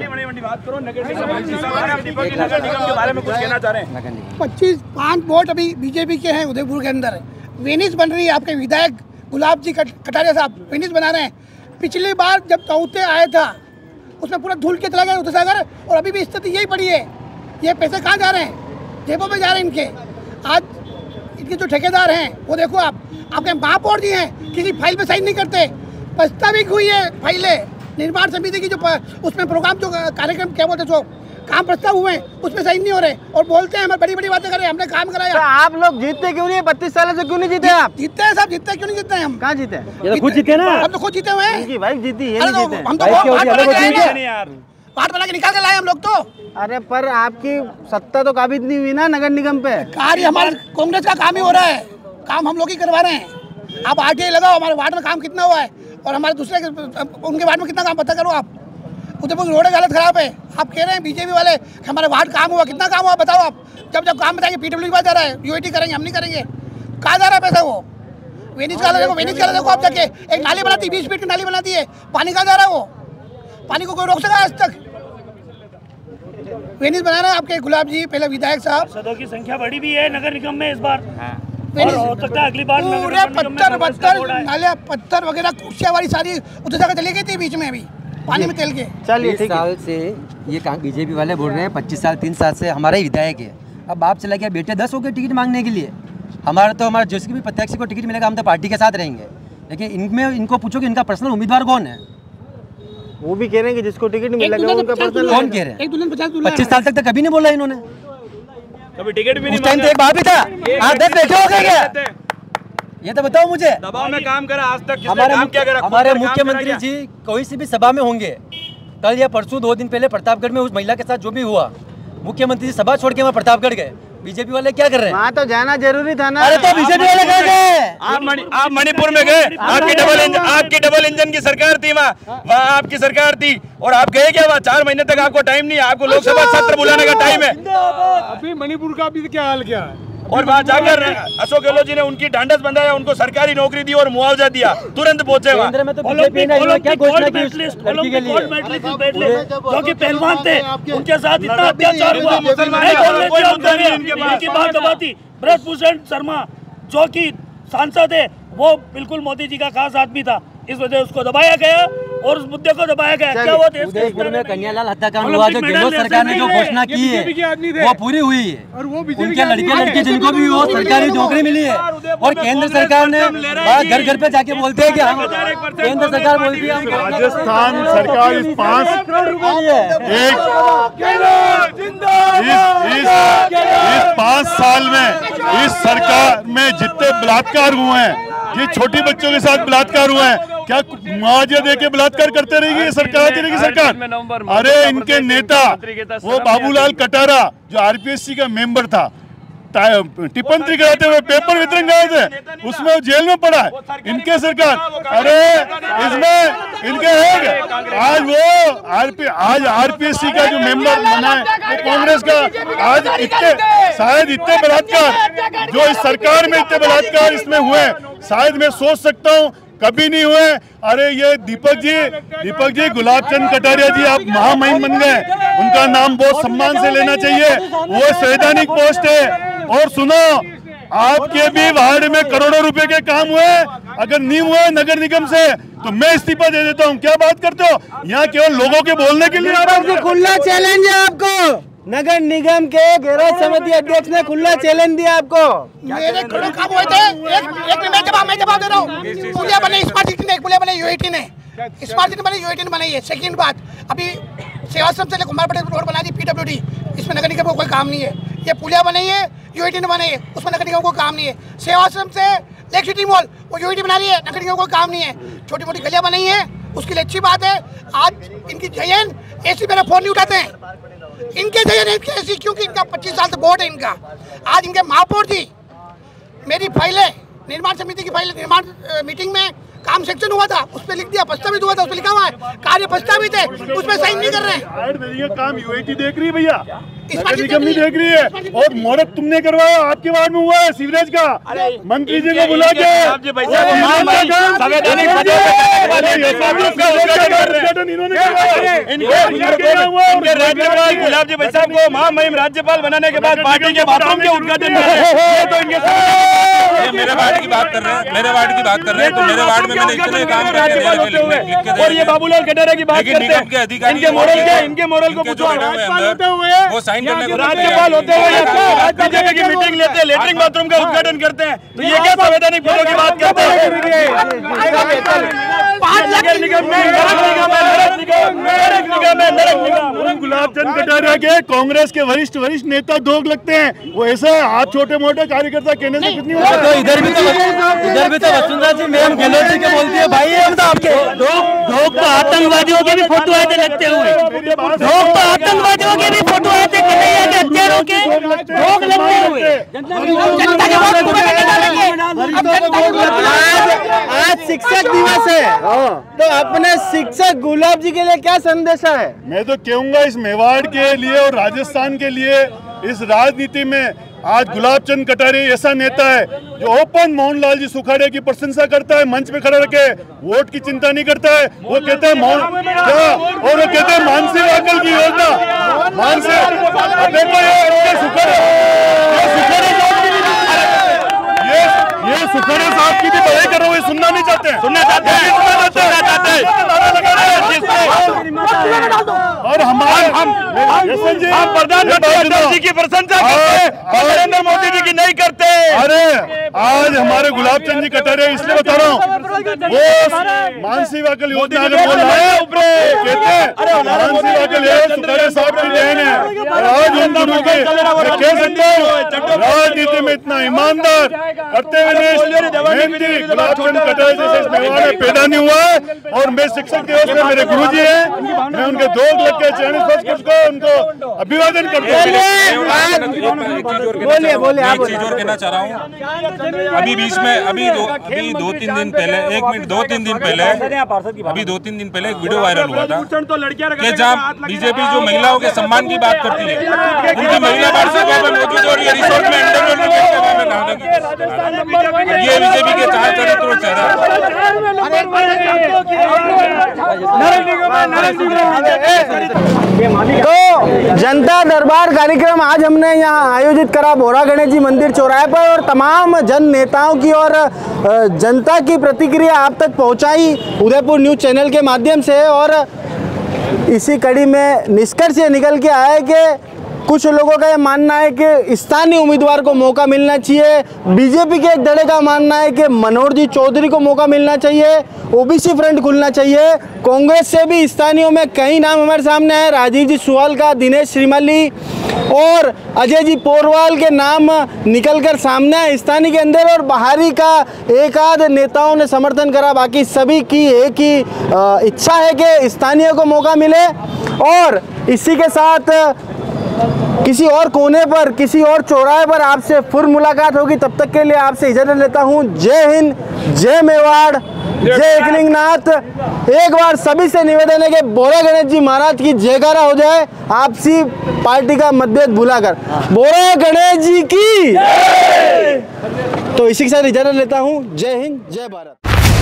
पच्चीस पाँच वोट अभी बीजेपी के हैं उदयपुर के अंदर। वेनिस बन रही है, आपके विधायक गुलाब जी कटारिया साहब वेनिस बना रहे हैं। पिछली बार जब चौथे आया था उसमें पूरा धूल के चला गया उदयसागर, और अभी भी स्थिति यही पड़ी है। ये पैसे कहाँ जा रहे हैं? जेबों में जा रहे हैं इनके। आज इनके जो ठेकेदार हैं वो देखो आप, आपके महापौर जी हैं, किसी फाइल पे साइन नहीं करते। प्रस्तावित हुई है फाइलें निर्माण समिति की, जो उसमें प्रोग्राम जो कार्यक्रम क्या बोलते जो काम प्रस्ताव हुए उसमें साइन नहीं हो रहे, और बोलते हैं हमें बड़ी बड़ी बातें करें, हमने काम कराया। तो आप लोग जीतते क्यों नहीं? बत्तीस साल से क्यों नहीं जीते आप? जीतते हैं साहब, जीतते क्यों नहीं जीतते हैं हम? कहाँ जीते? ये तो खुद जीते ना, हम तो खुद जीते हुए हैं। भाई जीती है, हम तो वार्ड बना के निकाल के लाए हम लोग तो। अरे पर आपकी सत्ता तो काबिज नहीं हुई ना नगर निगम पे। कार्य हमारे कांग्रेस का काम ही हो रहा है, काम हम लोग ही करवा रहे हैं। आप आरटीआई लगाओ, हमारे वार्ड में काम कितना हुआ है और हमारे दूसरे उनके वार्ड में कितना काम पता करो आप। उदयपुर रोड की हालत खराब है, आप कह रहे हैं बीजेपी वाले हमारे वार्ड काम हुआ, कितना काम हुआ बताओ आप। जब जब काम बताएंगे पीडब्ल्यू जा रहा है, यूआईटी करेंगे, हम नहीं करेंगे। कहाँ जा रहा है पैसा? वो वेनिस का देखो, वेनिस का देखो आप जाके, एक नाली बनाती बीस फीट की नाली बनाती है, पानी कहाँ जा रहा है? वो पानी को कोई रोक सका आज तक? वेनिस बना रहे हैं आपके गुलाब जी, पहले विधायक साहब। सदों की संख्या बढ़ी भी है नगर निगम में इस बार, और हो सकता है अगली बार पूरे पत्थर पत्थर नाले पत्थर वगैरह कुर्सियाँ वाली सारी उधर जाकर चली गई थी बीच में, अभी पानी में तेल के। चलिए ठीक साल से ये बीजेपी वाले बोल रहे हैं पच्चीस साल तीन साल से हमारा ही विधायक है। अब बाप चला गया, बेटे दस हो गए टिकट मांगने के लिए। हमारा तो हमारा जिसकी भी प्रत्याशी को टिकट मिलेगा हम तो पार्टी के साथ रहेंगे, लेकिन इनमें इनको पूछो कि इनका पर्सनल उम्मीदवार कौन है? वो भी कह रहे हैं कि जिसको टिकट मिलेगा उनका पर्सनल। कौन कह रहे हैं? पच्चीस साल तक तो कभी नहीं बोला इन्होंने, कभी टिकट भी नहीं। उस टाइम तो एक बाप ही था, आप दस बैठे हो गए क्या? ये तो बताओ मुझे। दबाव में काम करा आज तक, हमारे हमारे मुख्यमंत्री जी कोई सी भी सभा में होंगे, कल या परसों दो दिन पहले प्रतापगढ़ में उस महिला के साथ जो भी हुआ, मुख्यमंत्री जी सभा छोड़ के वहाँ प्रतापगढ़ गए। बीजेपी वाले क्या कर रहे हैं? वहाँ तो जाना जरूरी था ना। अरे तो बीजेपी वाले कहाँ गए? आप मणि, आप मणिपुर में गए, आपकी डबल इंजन आपकी डबल इंजन की सरकार थी वहाँ, वहाँ आपकी सरकार थी, और आप गए क्या वहाँ? चार महीने तक आपको टाइम नहीं है, आपको लोकसभा सत्र बुलाने का टाइम है। अभी मणिपुर का भी क्या हाल क्या है? और वहाँ जाकर अशोक गहलोत जी ने उनकी ढांढस बंधाया, उनको सरकारी नौकरी दी और मुआवजा दिया, तुरंत पहुंचे वहाँ। जो कि पहलवान थे उनके साथ इतना अत्याचार हुआ, बात दबाती। ब्रजभूषण शर्मा जो कि सांसद है, वो बिल्कुल मोदी जी का खास आदमी था, इस वजह से उसको दबाया गया और उस मुद्दे को दबाया गया। क्या वो देश उदयपुर में कन्यालाल हत्याकांड हुआ, जो गहलोत सरकार ने जो घोषणा की है वो पूरी हुई है, और वो उनके लड़के लड़की जिनको भी वो सरकारी नौकरी मिली है। और केंद्र सरकार ने घर घर पे जाके बोलते हैं कि हम केंद्र सरकार बोलती है राजस्थान सरकार इस पाँच इस पाँच साल में इस सरकार में जितने बलात्कार हुए हैं, ये छोटी बच्चों के साथ बलात्कार हुए हैं, क्या मुआवजा दे के बलात्कार करते रहेगी ये सरकार? करेगी सरकार? अरे इनके नेता वो बाबूलाल कटारा जो आरपीएससी का मेंबर था, टिप्पणी कराते हुए पेपर वितरण कराए थे, उसमें वो जेल में पड़ा है इनके सरकार। अरे इसमें इनके है आज वो आरपी आज आरपीएससी का जो मेंबर बना है वो कांग्रेस का, आज इतने शायद इतने बलात्कार जो इस सरकार में इतने बलात्कार इसमें हुए शायद मैं सोच सकता हूँ कभी नहीं हुए। अरे ये दीपक जी दीपक जी गुलाब चंद कटारिया जी आप महामहिम बन गए, उनका नाम बहुत सम्मान से लेना चाहिए, वो संवैधानिक पोस्ट है। और सुनो आपके भी वार्ड में करोड़ों रुपए के काम हुए, अगर नहीं हुए नगर निगम से तो मैं इस्तीफा दे देता हूँ। क्या बात करते हो, यहाँ केवल लोगों के बोलने के लिए खुला चैलेंज है आपको। नगर निगम के गैराज समिति अध्यक्ष ने खुला चैलेंज दिया आपको। मेरे करोड़ों काम हुए थे, एक एक मैं जवाब मैं जवाब दे रहा हूँ। पुलिया बने स्मार्ट सिटी ने, पुलिया बने यूआईटी ने, स्मार्ट सिटी बने यूआईटी ने बनाई है। सेकंड बात, अभी सेवाश्रम से कुमार पटेल रोड बना दी पीडब्ल्यूडी, इसमें नगर निगम को कोई काम नहीं है। ये पुलिया बनाई है यूआईटी ने बनाई है, उसमें नगर निगम को काम नहीं है। सेवाश्रम से लेक सिटी मॉल वो यूआईटी बना रही है, नगर निगम को काम नहीं है। छोटी मोटी गलियां बनाई है, उसके लिए अच्छी बात है। आज इनकी जयन ऐसी मेरा फोन नहीं उठाते हैं, इनके जयन ऐसी क्योंकि इनका पच्चीस साल से बोर्ड है इनका। आज इनके महापौर जी मेरी फाइलें निर्माण समिति की फाइल निर्माण मीटिंग में काम सेक्शन हुआ था उस पर लिख दिया, प्रस्तावित हुआ था उस पर लिखा हुआ है कार्य प्रस्तावित है, उसमें साइन नहीं कर रहे हैं। ये काम यूआईटी देख रही है भैया, नगर निगम नहीं देख रही है। और मुहूर्त तुमने करवाया, आपके वार्ड में हुआ है सीवरेज का, मंत्री जी को बुला के राज्यपाल गुलाब जी भाई साहब को महामहिम राज्यपाल बनाने के बाद पार्टी के बाथरूम के उद्घाटन मेरे वार्ड की बात कर रहे हैं मेरे वार्ड की बात कर रहे हैं तो मेरे वार्ड में मैंने इतने काम करके और ये बाबूलाल कटारिया की बात करते हैं, इनके मोरल के इनके मोरल को पूछो। राज्यपाल होते हुए वो साइन करने को राज्यपाल होते हुए बीजेपी की मीटिंग लेते हैं, लेटरिन बाथरूम का उद्घाटन करते हैं, तो ये क्या संवैधानिक पदों की बात करते हैं। गुलाब चंद कटारिया के कांग्रेस के वरिष्ठ वरिष्ठ नेता दोग लगते हैं, वो ऐसा आप छोटे मोटे कार्यकर्ता कहने से कुछ नहीं होता। तो इधर भी तो इधर भी तो वसुंधरा जी मैम गहलोत जी के बोलती है भाई हम तो आपके लोग तो आतंकवादियों के भी फोटो आए थे लगते हुए, लोग तो आतंकवादियों के भी फोटो आए थे कन्हैया के हत्यारों के लोग लगते हुए जनता के वोट पूरे करने डालेंगे। आज शिक्षक दिवस है तो अपने शिक्षक गुलाब जी के लिए क्या संदेशा है? मैं तो कहूँगा इस मेवाड़ के लिए और राजस्थान के लिए इस राजनीति में आज गुलाब चंद कटारिया ऐसा नेता है जो ओपन मोहनलाल जी सुखाड़िया की प्रशंसा करता है, मंच पे खड़ा रखे वोट की चिंता नहीं करता है। वो कहते हैं मोहन क्या और वो कहते हैं मानसी वाकल की योजना मानसी देखो ये सुखाड़िया ये ये सुखाड़िया साहब की भी बड़ाई कर रहा हूँ, ये सुनना नहीं चाहते हैं, सुनना चाहते हैं और हमारे हम प्रधानमंत्री की प्रशंसा करते हैं, नरेंद्र मोदी जी की नहीं करते। अरे आज हमारे गुलाब चंद जी कटारिया इसलिए बता रहा हूँ वो मानसी वाकल योजना में बोल रहे हैं कहते हैं मानसी वाकल सुखाड़िया साहब की देन है। आज उन दोनों के कह सकते हो राजनीति में इतना ईमानदार करते हुए मेहनती गुलाब चंद कटारिया जैसे इस मेवाड़ में पैदा नहीं हुआ है। और मैं शिक्षक दिवस में मेरे गुरुजी हैं, मैं उनके दो लग के चरण स्पर्श को उनको अभिवादन करता हूँ। बोलिए बोलिए एक चीज और कहना चाह रहा हूँ। अभी बीच में अभी दो अभी दो तीन दिन पहले एक मिनट दो तीन दिन पहले अभी दो तीन दिन पहले एक वीडियो वायरल हुआ था कि जहाँ बीजेपी जो महिलाओं के सम्मान की बात करती है उनकी महिला पार्षद मौजूद और ये रिसोर्ट में ये बीजेपी के चार चरित्र तो जनता दरबार कार्यक्रम आज हमने यहाँ आयोजित करा बोरा गणेश जी मंदिर चौराहे पर और तमाम जन नेताओं की और जनता की प्रतिक्रिया आप तक पहुँचाई उदयपुर न्यूज़ चैनल के माध्यम से। और इसी कड़ी में निष्कर्ष ये निकल के आया कि कुछ लोगों का ये मानना है कि स्थानीय उम्मीदवार को मौका मिलना चाहिए, बीजेपी के एक धड़े का मानना है कि मनोहर जी चौधरी को मौका मिलना चाहिए, ओबीसी फ्रंट खुलना चाहिए। कांग्रेस से भी स्थानीयों में कई नाम हमारे सामने आए, राजीव जी सुवाल का, दिनेश श्रीमाली और अजय जी पोरवाल के नाम निकलकर सामने आए स्थानीय के अंदर। और बाहरी का एक आध नेताओं ने समर्थन करा, बाकी सभी की एक ही इच्छा है कि स्थानीय को मौका मिले। और इसी के साथ किसी और कोने पर, किसी और चौराहे पर आपसे फिर मुलाकात होगी। तब तक के लिए आपसे इजाजत लेता हूँ। जय हिंद, जय मेवाड़, जय एकलिंगनाथ। एक बार सभी से निवेदन है कि बोरा गणेश जी महाराज की जयकारा हो जाए, आपसी पार्टी का मतभेद भुलाकर। बोरा गणेश जी की। तो इसी के साथ इजाजत लेता हूँ। जय हिंद, जय Bharat.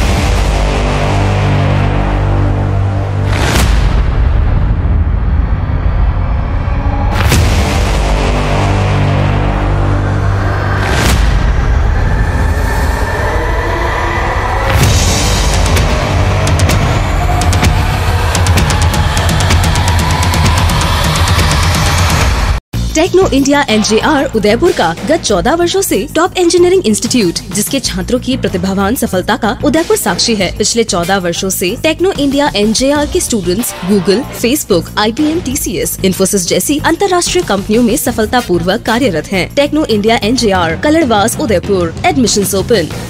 Techno India NJR Udaipur का गत चौदह वर्षों से टॉप इंजीनियरिंग इंस्टीट्यूट, जिसके छात्रों की प्रतिभावान सफलता का उदयपुर साक्षी है। पिछले चौदह वर्षों से टेक्नो इंडिया एनजेआर के students Google, Facebook, IBM, TCS, Infosys जैसी अंतर्राष्ट्रीय कंपनियों में सफलता पूर्वक कार्यरत हैं। Techno India NJR, Kaldwas, Udaipur. Admissions open.